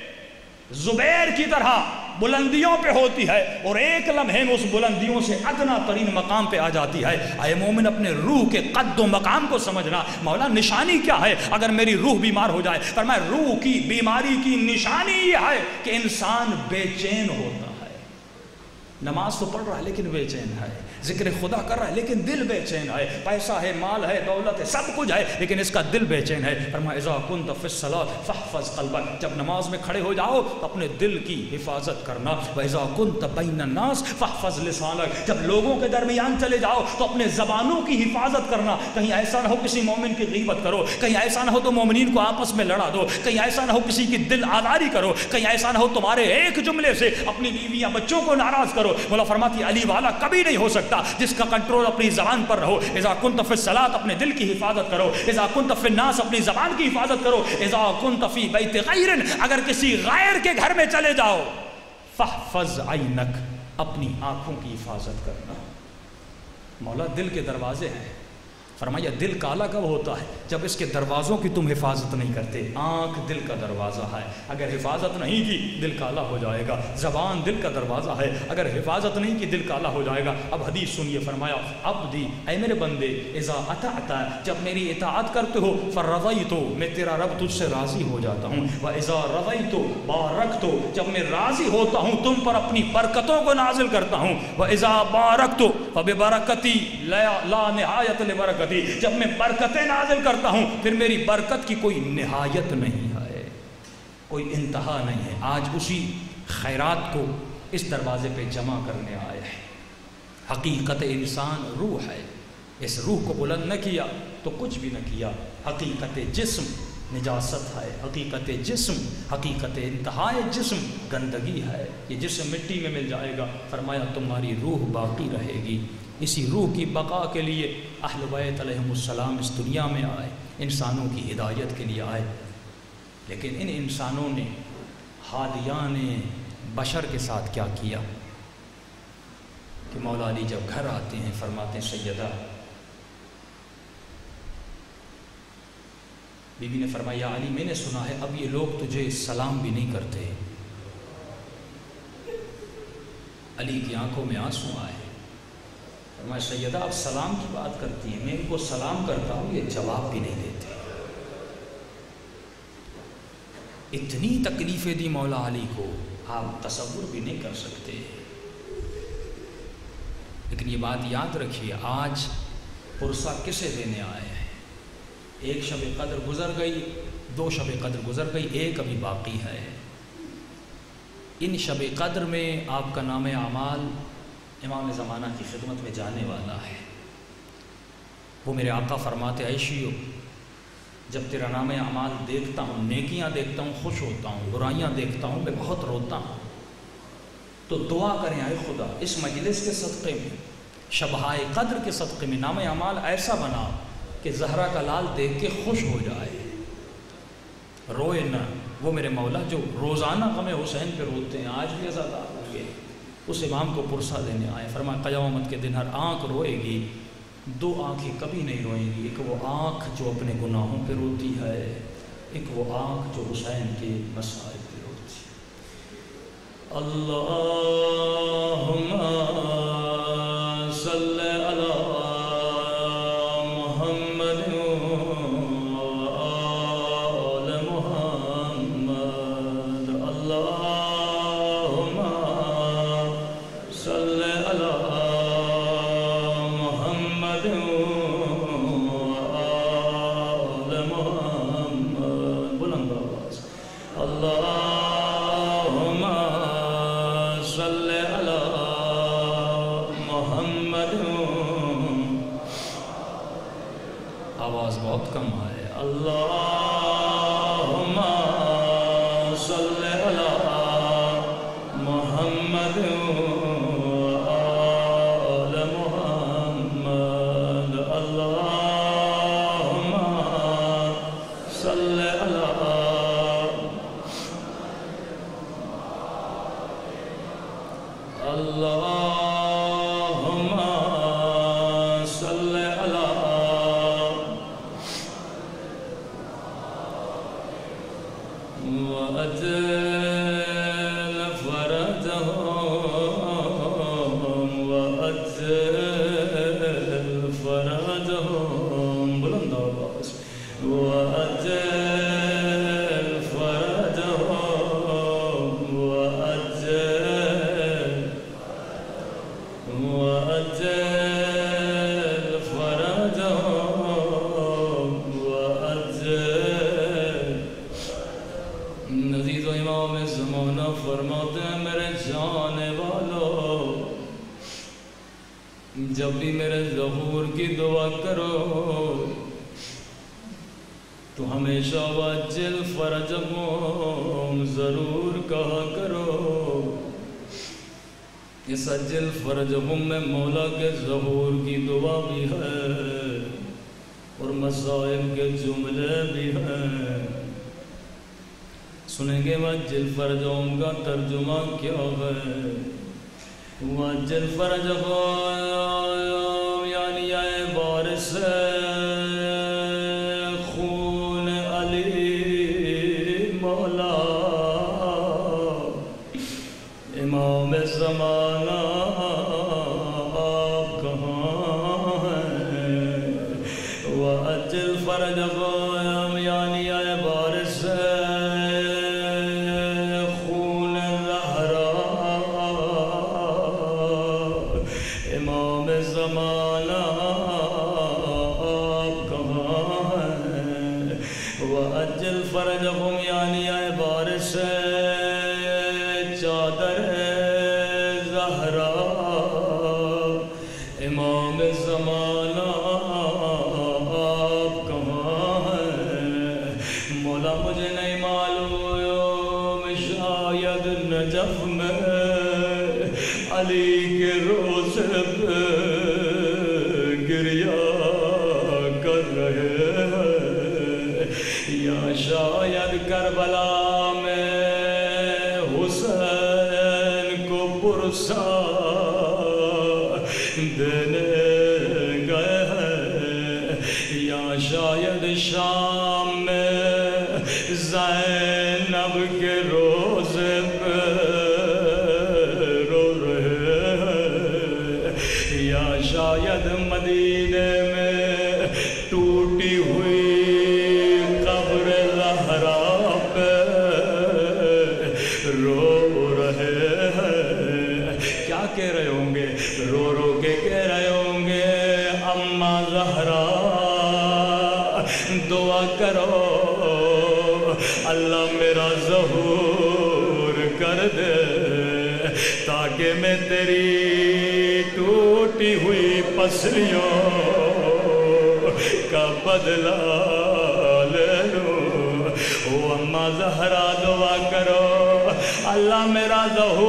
زبیر کی طرح بلندیوں پہ ہوتی ہے اور ایک لمحے میں اس بلندیوں سے ادنا ترین مقام پہ آ جاتی ہے۔ اے مومن اپنے روح کے قد و مقام کو سمجھنا۔ مولا نشانی کیا ہے اگر میری روح بیمار ہو جائے؟ فرمایا روح کی بیماری کی نشانی یہ ہے کہ انسان بے چین ہوتا ہے۔ نماز تو پڑھ رہا ہے لیکن بے چین ہے، ذکر خدا کر رہا ہے لیکن دل بے چین ہے، پیسہ ہے، مال ہے، دولت ہے، سب کچھ ہے لیکن اس کا دل بے چین ہے۔ فرمایا اذا کنت فی الصلاۃ فاحفظ قلبک، جب نماز میں کھڑے ہو جاؤ تو اپنے دل کی حفاظت کرنا۔ واذا کنت بین الناس فاحفظ لسانک، جب لوگوں کے درمیان چلے جاؤ تو اپنے زبانوں کی حفاظت کرنا۔ کہیں ایسا نہ ہو کسی مومن کی غیبت کرو، کہیں ایسا نہ ہو تو مومنین کو آپس میں لڑا دو، کہیں ایسا نہ ہو کسی کی دل آزاری کرو، کہیں ایسا نہ ہو تمہارے ایک جملے سے اپنی بیویاں بچوں کو ناراض کرو۔ مولا فرماتی علی والا کبھی نہیں ہو سکتا جس کا کنٹرول اپنی زبان پر رہو۔ اذا کنت فی الصلاۃ اپنے دل کی حفاظت کرو، اذا کنت فی الناس اپنی زبان کی حفاظت کرو، اذا کنت فی بیت غیر اگر کسی غیر کے گھر میں چلے جاؤ فاحفظ عینک اپنی آنکھوں کی حفاظت کرنا۔ مولا دل کے دروازے ہیں، فرمایا دل کالا کب ہوتا ہے؟ جب اس کے دروازوں کی تم حفاظت نہیں کرتے۔ آنکھ دل کا دروازہ ہے، اگر حفاظت نہیں کی دل کالا ہو جائے گا۔ زبان دل کا دروازہ ہے، اگر حفاظت نہیں کی دل کالا ہو جائے گا۔ اب حدیث سنیے، فرمایا عبدی، اے میرے بندے، اذا اطعت، جب میری اطاعت کرتے ہو، فرضیت، میں تیرا رب تجھ سے راضی ہو جاتا ہوں۔ واذا رضیت بارکت، جب میں راضی ہوتا ہوں تم پر اپنی برکتوں کو نازل کرتا ہوں۔ واذا بارکت فببرکتی لا نہایت لبرکتی، جب میں برکتیں نازل کرتا ہوں پھر میری برکت کی کوئی نہایت نہیں ہے، کوئی انتہا نہیں ہے۔ آج اسی خیرات کو اس دروازے پہ جمع کرنے آئے ہیں۔ حقیقت انسان روح ہے، اس روح کو بلند نہ کیا تو کچھ بھی نہ کیا۔ حقیقت جسم نجاست ہے، حقیقت جسم، حقیقت انتہائے جسم گندگی ہے۔ یہ جسم مٹی میں مل جائے گا، فرمایا تمہاری روح باقی رہے گی۔ اسی روح کی بقا کے لیے اہل بیت علیہم السلام اس دنیا میں آئے، انسانوں کی ہدایت کے لیے آئے۔ لیکن ان انسانوں نے، حادیان بشر کے ساتھ کیا کیا کہ مولا علی جب گھر آتے ہیں فرماتے ہیں سیدہ، بی بی نے فرمایا علی میں نے سنا ہے اب یہ لوگ تجھے سلام بھی نہیں کرتے۔ علی کی آنکھوں میں آنسو آئے، فرمایا سیدہ آپ سلام کی بات کرتی ہیں، میں ان کو سلام کرتا ہوں یہ جواب بھی نہیں دیتے۔ اتنی تکلیفیں دی مولا علی کو آپ تصور بھی نہیں کر سکتے۔ لیکن یہ بات یاد رکھیے، آج پرسہ کسے دینے آئے ہیں؟ ایک شب قدر گزر گئی، دو شب قدر گزر گئی، ایک ابھی باقی ہے۔ ان شب قدر میں آپ کا نام اعمال امام زمانہ کی خدمت میں جانے والا ہے۔ وہ میرے آقا فرماتے عائشیو، جب تیرا نام اعمال دیکھتا ہوں، نیکیاں دیکھتا ہوں خوش ہوتا ہوں، برائیاں دیکھتا ہوں میں بہت روتا ہوں۔ تو دعا کریں اے خدا اس مجلس کے صدقے میں، شبہائے قدر کے صدقے میں نام اعمال ایسا بنا کہ زہرا کا لال دیکھ کے خوش ہو جائے، روئے نہ۔ وہ میرے مولا جو روزانہ غم حسین پہ روتے ہیں آج بھی عزادار ہوں گے، اس امام کو پرسہ دینے آئے۔ فرمایا قیامت کے دن ہر آنکھ روئے گی، دو آنکھیں کبھی نہیں روئیں گی، ایک وہ آنکھ جو اپنے گناہوں پہ روتی ہے، ایک وہ آنکھ جو حسین کے مسائل پہ روتی ہے۔ اللہم صلی علی محمد وآل محمد، اللہم صلی علی محمد وآل محمد، بلند آواز، اللہم صلی علی محمد، آواز بہت کم ہے، اللہم صلی علی محمد وآل محمد، اللہم صلی علی اللہم صلی علی وأجل فرجهم وأجل فرجهم، بلند آواز، وأجل فرجهم وأجل وأجل فرجهم وأجل۔ نزید و امام زمانہ فرماتے ہیں میرے جانے والوں، جب بھی میرے ظہور کی دعا کرو تو ہمیشہ وَأَجِّلْ فَرَجَهُمْ ضرور کہا کرو۔ اس اجل فرجہم میں مولا کے ظہور کی دعا بھی ہے اور مصائب کے جملے بھی ہیں۔ سنیں گے وَأَجِّلْ فَرَجَهُمْ کا ترجمہ کیا ہے؟ وَعَجِّلْ فَرَجَهُمْ یعنی اے بارث خون علی مولا امام زمانہ آپ کہاں ہیں وَعَجِّلْ فَرَجَهُمْ یعنی اے بارث فرجہم یعنی اے بارث چادر زہرا امام زمانہ آپ کہاں ہیں مولا مجھے نہیں معلوم شاید نجف میں علی کے روزے پہ گریہ کر رہے ہیں یا شاید کربلا میں حسین کو پرسا دینے گئے ہیں یا شاید شام میں زینب کے روزے پہ رو رہے ہیں یا شاید مدینے میں ٹوٹی ہوئی کہہ رہے ہوں گے رو رو کے کہہ رہے ہوں گے اماں زہرا دعا کرو اللہ میرا ظہور کر دے تاکہ میں تیری ٹوٹی ہوئی پسلیوں کا بدلہ لے لوں او اماں زہرا دعا کرو اللہ میرا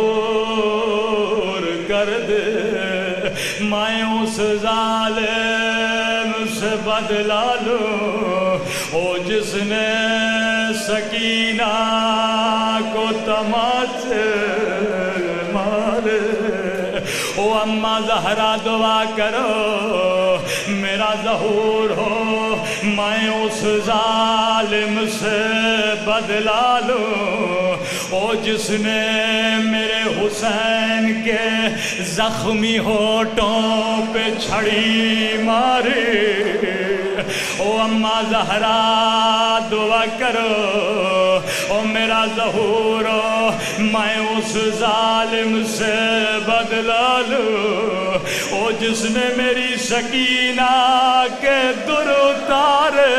ظہور کر دے میں اس ظالم سے بدلا لوں او جس نے سکینہ کو تماچے مارے او اماں زہرا دعا کرو میرا ظہور ہو میں اس ظالم سے بدلا لوں او جس نے میرے حسین کے زخمی ہونٹوں پہ چھڑی ماری او اماں زہرا دعا کرو او میرا ظہور ہو میں اس ظالم سے بدلا لوں او جس نے میری سکینہ کے در اتارے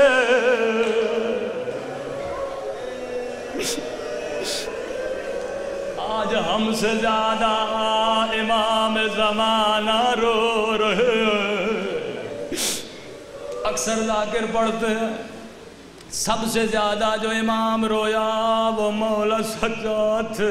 آج ہم سے زیادہ امام زمانہ رو رہے ہیں اکثر ذاکر پڑھتے ہیں سب سے زیادہ جو امام رویا وہ مولا سجاد تھے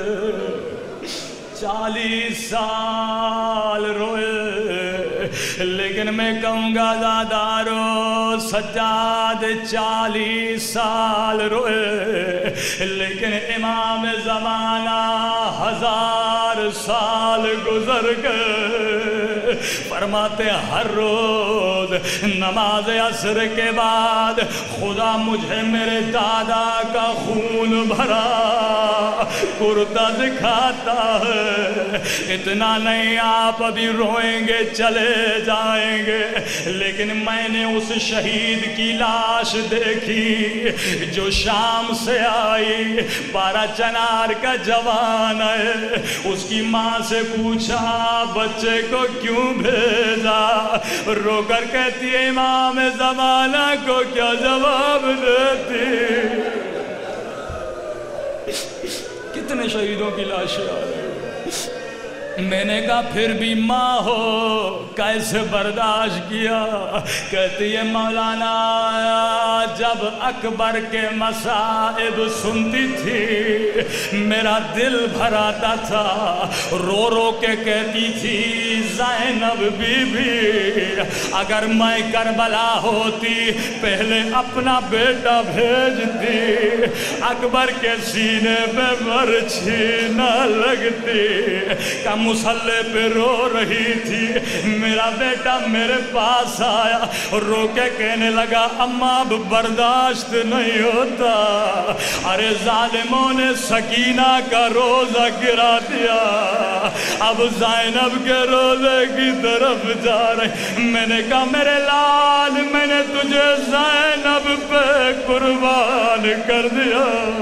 چالیس سال روئے لیکن میں کہوں گا زادارو سجاد چالیس سال روئے لیکن امام زمانہ ہزار سال گزر گئے فرماتے ہر روز نماز عصر کے بعد خدا مجھے میرے دادا کا خون بھرا کرتا دکھاتا ہے اتنا نہیں آپ ابھی روئیں گے چلے جائیں گے لیکن میں نے اس شہید کی لاش دیکھی جو شام سے آئی بارہ چنار کا جوان ہے اس کی ماں سے پوچھا بچے کو کیوں بھیجا رو کر کہتی ہے امام زمانہ کو کیا جواب دیتی کتنے شہیدوں کی لاشیں آ رہی ہیں میں نے کہا پھر بھی ماں ہو کیسے برداشت کیا کہتی ہے مولانا جب اکبر کے مصائب سنتی تھی میرا دل بھراتا تھا رو رو کے کہتی تھی زینب بی بی اگر میں کربلا ہوتی پہلے اپنا بیٹا بھیجتی اکبر کے سینے پہ برچھی نہ لگتی کم مصلے پہ رو رہی تھی، میرا بیٹا میرے پاس آیا اور رو کے کہنے لگا اماں اب برداشت نہیں ہوتا، ارے ظالموں نے سکینہ کا روزہ گرا دیا، اب زینب کے روزے کی طرف جا رہے۔ میں نے کہا میرے لال میں نے تجھے زینب پہ قربان کر دیا۔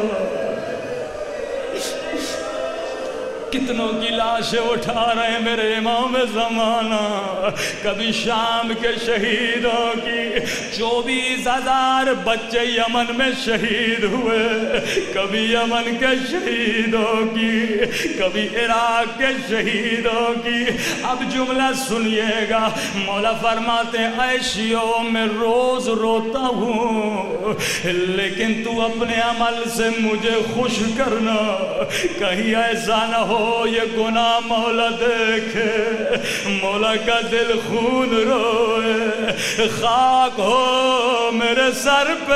کتنوں کی لاشیں اٹھا رہے ہیں میرے امام زمانہ، کبھی شام کے شہیدوں کی چوبیس ہزار بچے یمن میں شہید ہوئے، کبھی یمن کے شہیدوں کی، کبھی عراق کے شہیدوں کی۔ اب جملہ سنیے گا، مولا فرماتے ہیں اے شیعو میں روز روتا ہوں لیکن تو اپنے عمل سے مجھے خوش کرنا، کہیں ایسا نہ ہو یہ گناہ مولا دیکھے، مولا کا دل خون روئے، خاک ہو میرے سر پہ،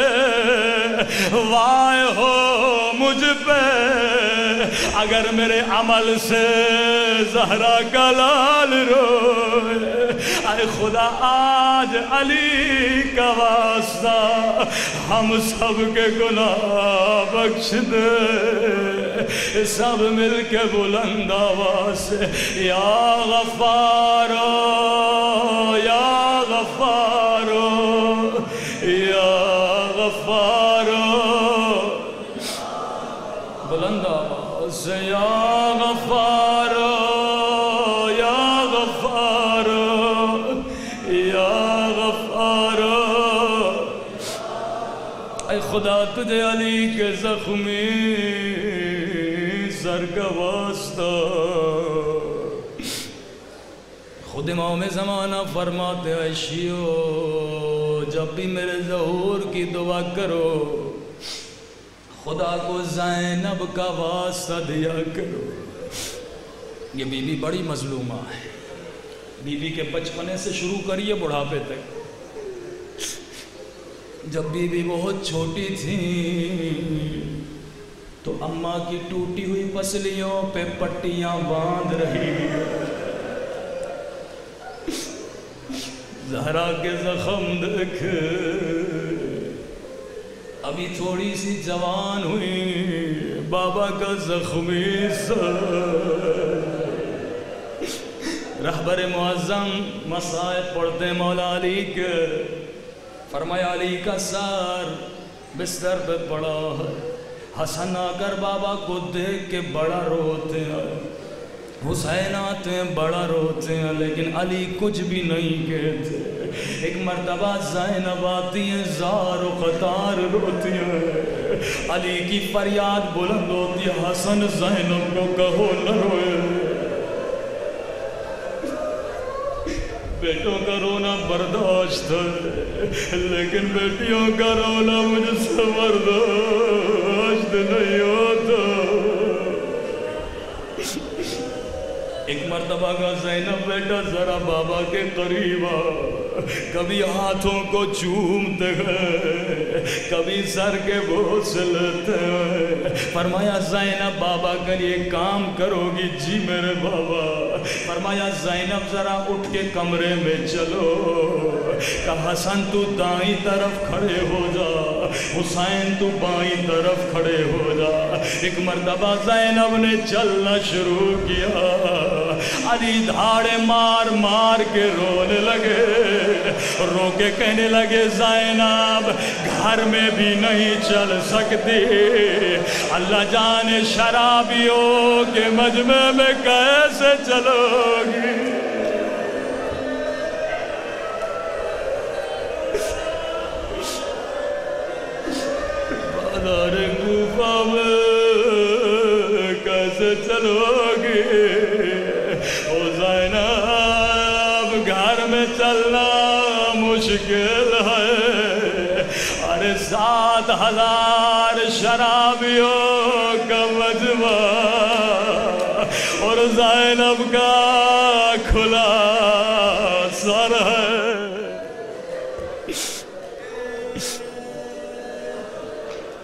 وائے ہو مجھ پہ اگر میرے عمل سے زہرا کا لال روئے۔ اے خدا آج علی کا واسطہ ہم سب کے گناہ بخش دے، سب مل کے بلند آواز سے یا غفارو یا غفارو یا غفارو، بلند آواز سے یا غفارو یا غفارو یا غفارو۔ اے خدا تجھے علی کے زخمی سر کا واسطہ، خود امام زمانہ فرماتے ہیں شیعو جب بھی میرے ظہور کی دعا کرو خدا کو زینب کا واسطہ دیا کرو۔ یہ بی بی بڑی مظلومہ ہے، بی بی کے بچپنے سے شروع کریے بڑھاپے تک۔ جب بی بی بہت چھوٹی تھی تو اماں کی ٹوٹی ہوئی پسلیوں پہ پٹیاں باندھ رہی، زہرا کے زخم دیکھ، ابھی تھوڑی سی جوان ہوئی، بابا کا زخمی سر۔ رہبر معظم مصائب پڑھتے مولا علی کے، فرمایا علی کا سر بستر پہ پڑا ہے، حسن آ کر بابا کو دیکھ کے بڑا روتے ہیں، حسین آتے ہیں بڑا روتے ہیں، لیکن علی کچھ بھی نہیں کہتے۔ ایک مرتبہ زینب آتی ہیں زار و قطار روتی ہیں، علی کی فریاد بلند ہوتی ہے حسن زینب کو کہو نہ روئے۔ بیٹوں کا رونا برداشت ہے لیکن بیٹیوں کا رونا مجھ سے برداشت نہیں ہوتا۔ ایک مرتبہ کا زینب بیٹا ذرا بابا کے قریب آ، کبھی ہاتھوں کو چومتے ہیں کبھی سر کے بوس لیتے ہیں۔ فرمایا زینب بابا کے لیے کام کرو گی؟ جی میرے بابا۔ فرمایا زینب ذرا اٹھ کے کمرے میں چلو۔ کہا حسن تو دائیں طرف کھڑے ہو جا، حسین تو بائیں طرف کھڑے ہو جا۔ ایک مرتبہ زینب نے چلنا شروع کیا، علی دھاڑے مار مار کے رونے لگے، رو کے کہنے لگے زینب گھر میں بھی نہیں چل سکتی، اللہ جانے شرابیوں کے مجمع میں کیسے چلو گی۔ بازار کوفہ میں کیسے چلو گی؟ او زینب گھر میں چلنا مشکل ہے، ارے سات ہزار شرابیوں کا مجمع اور زینب کا کھلا سر ہے۔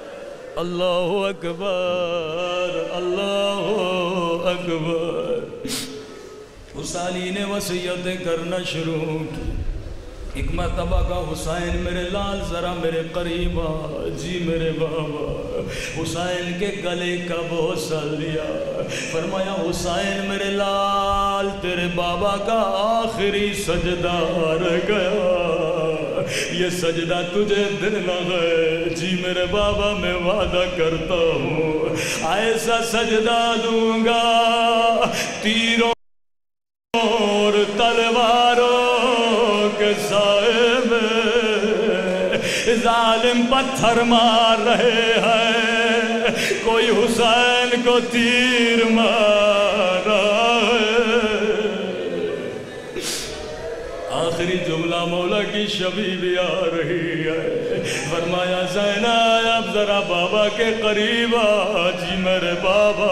اللہ اکبر، اللہ اکبر۔ حسینی نے وصیتیں کرنا شروع کی. ایک مرتبہ کا حسین میرے لال ذرا میرے قریب آ. جی میرے بابا. حسین کے گلے کا بوسہ لیا. فرمایا حسین میرے لال تیرے بابا کا آخری سجدہ رہ گیا, یہ سجدہ تجھے دینا ہے. جی میرے بابا میں وعدہ کرتا ہوں ایسا سجدہ دوں گا تیروں اور تلواروں کے سائے میں ظالم پتھر مار رہے ہیں, کوئی حسین کو تیر مارا ہے. آخری جملہ مولا کی شبیہ بھی آ رہی ہے. فرمایا زینب ذرا بابا کے قریب آ. جی میرے بابا.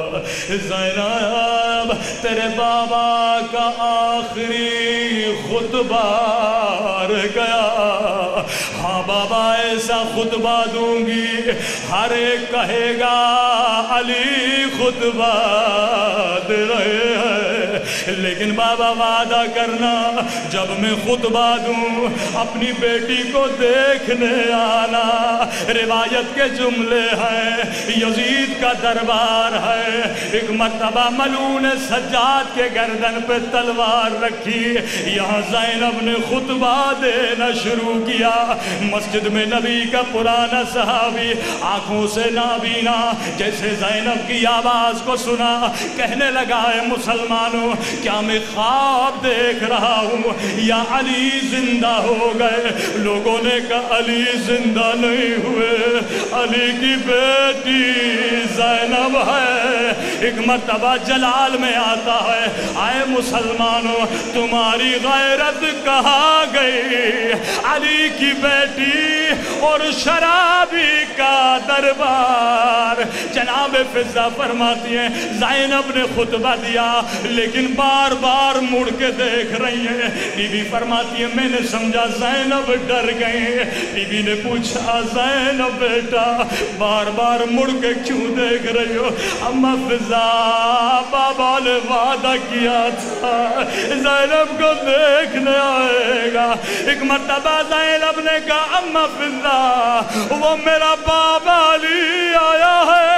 زینب تیرے بابا کا آخری خطبہ رہ گیا. ہاں بابا ایسا خطبہ دوں گی ہر ایک کہے گا علی خطبہ دے رہے ہیں, لیکن بابا وعدہ کرنا جب میں خطبہ دوں اپنی بیٹی کو دیکھنے آنا. روایت کے جملے ہیں, یزید کا دربار ہے. ایک مرتبہ ملعون سجاد کے گردن پہ تلوار رکھی, یہاں زینب نے خطبہ دینا شروع کیا. مسجد میں نبی کا پرانا صحابی آنکھوں سے نابینا جیسے زینب کی آواز کو سنا, کہنے لگا ہے مسلمانوں کیا میں خواب دیکھ رہا ہوں یا علی زندہ ہو گئے؟ لوگوں نے کہا علی زندہ نہیں ہوئے, علی کی بیٹی زینب ہے. ایک مرتبہ جلال میں آتا ہے آئے مسلمانوں تمہاری غیرت کہاں گئی؟ علی کی بیٹی اور شرابی کا دربار. جناب فضہ فرماتی ہیں زینب نے خطبہ دیا لیکن بار بار مڑ کے دیکھ رہی ہیں. بی بی فرماتی ہے میں نے سمجھا زینب ڈر گئی. بی بی نے پوچھا زینب بیٹا بار بار مڑ کے کیوں دیکھ رہی ہو؟ اما فضہ بابا نے وعدہ کیا تھا زینب کو دیکھنے آئے گا. ایک مرتبہ زینب نے کہا اما فضہ وہ میرا بابا علی آیا ہے.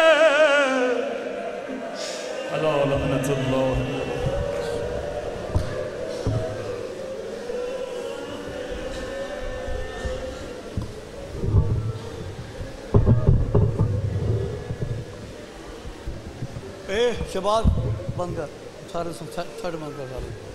اللہ لعنت اللہ. اے شباب بند کر, سارے ساڑھے بند کر.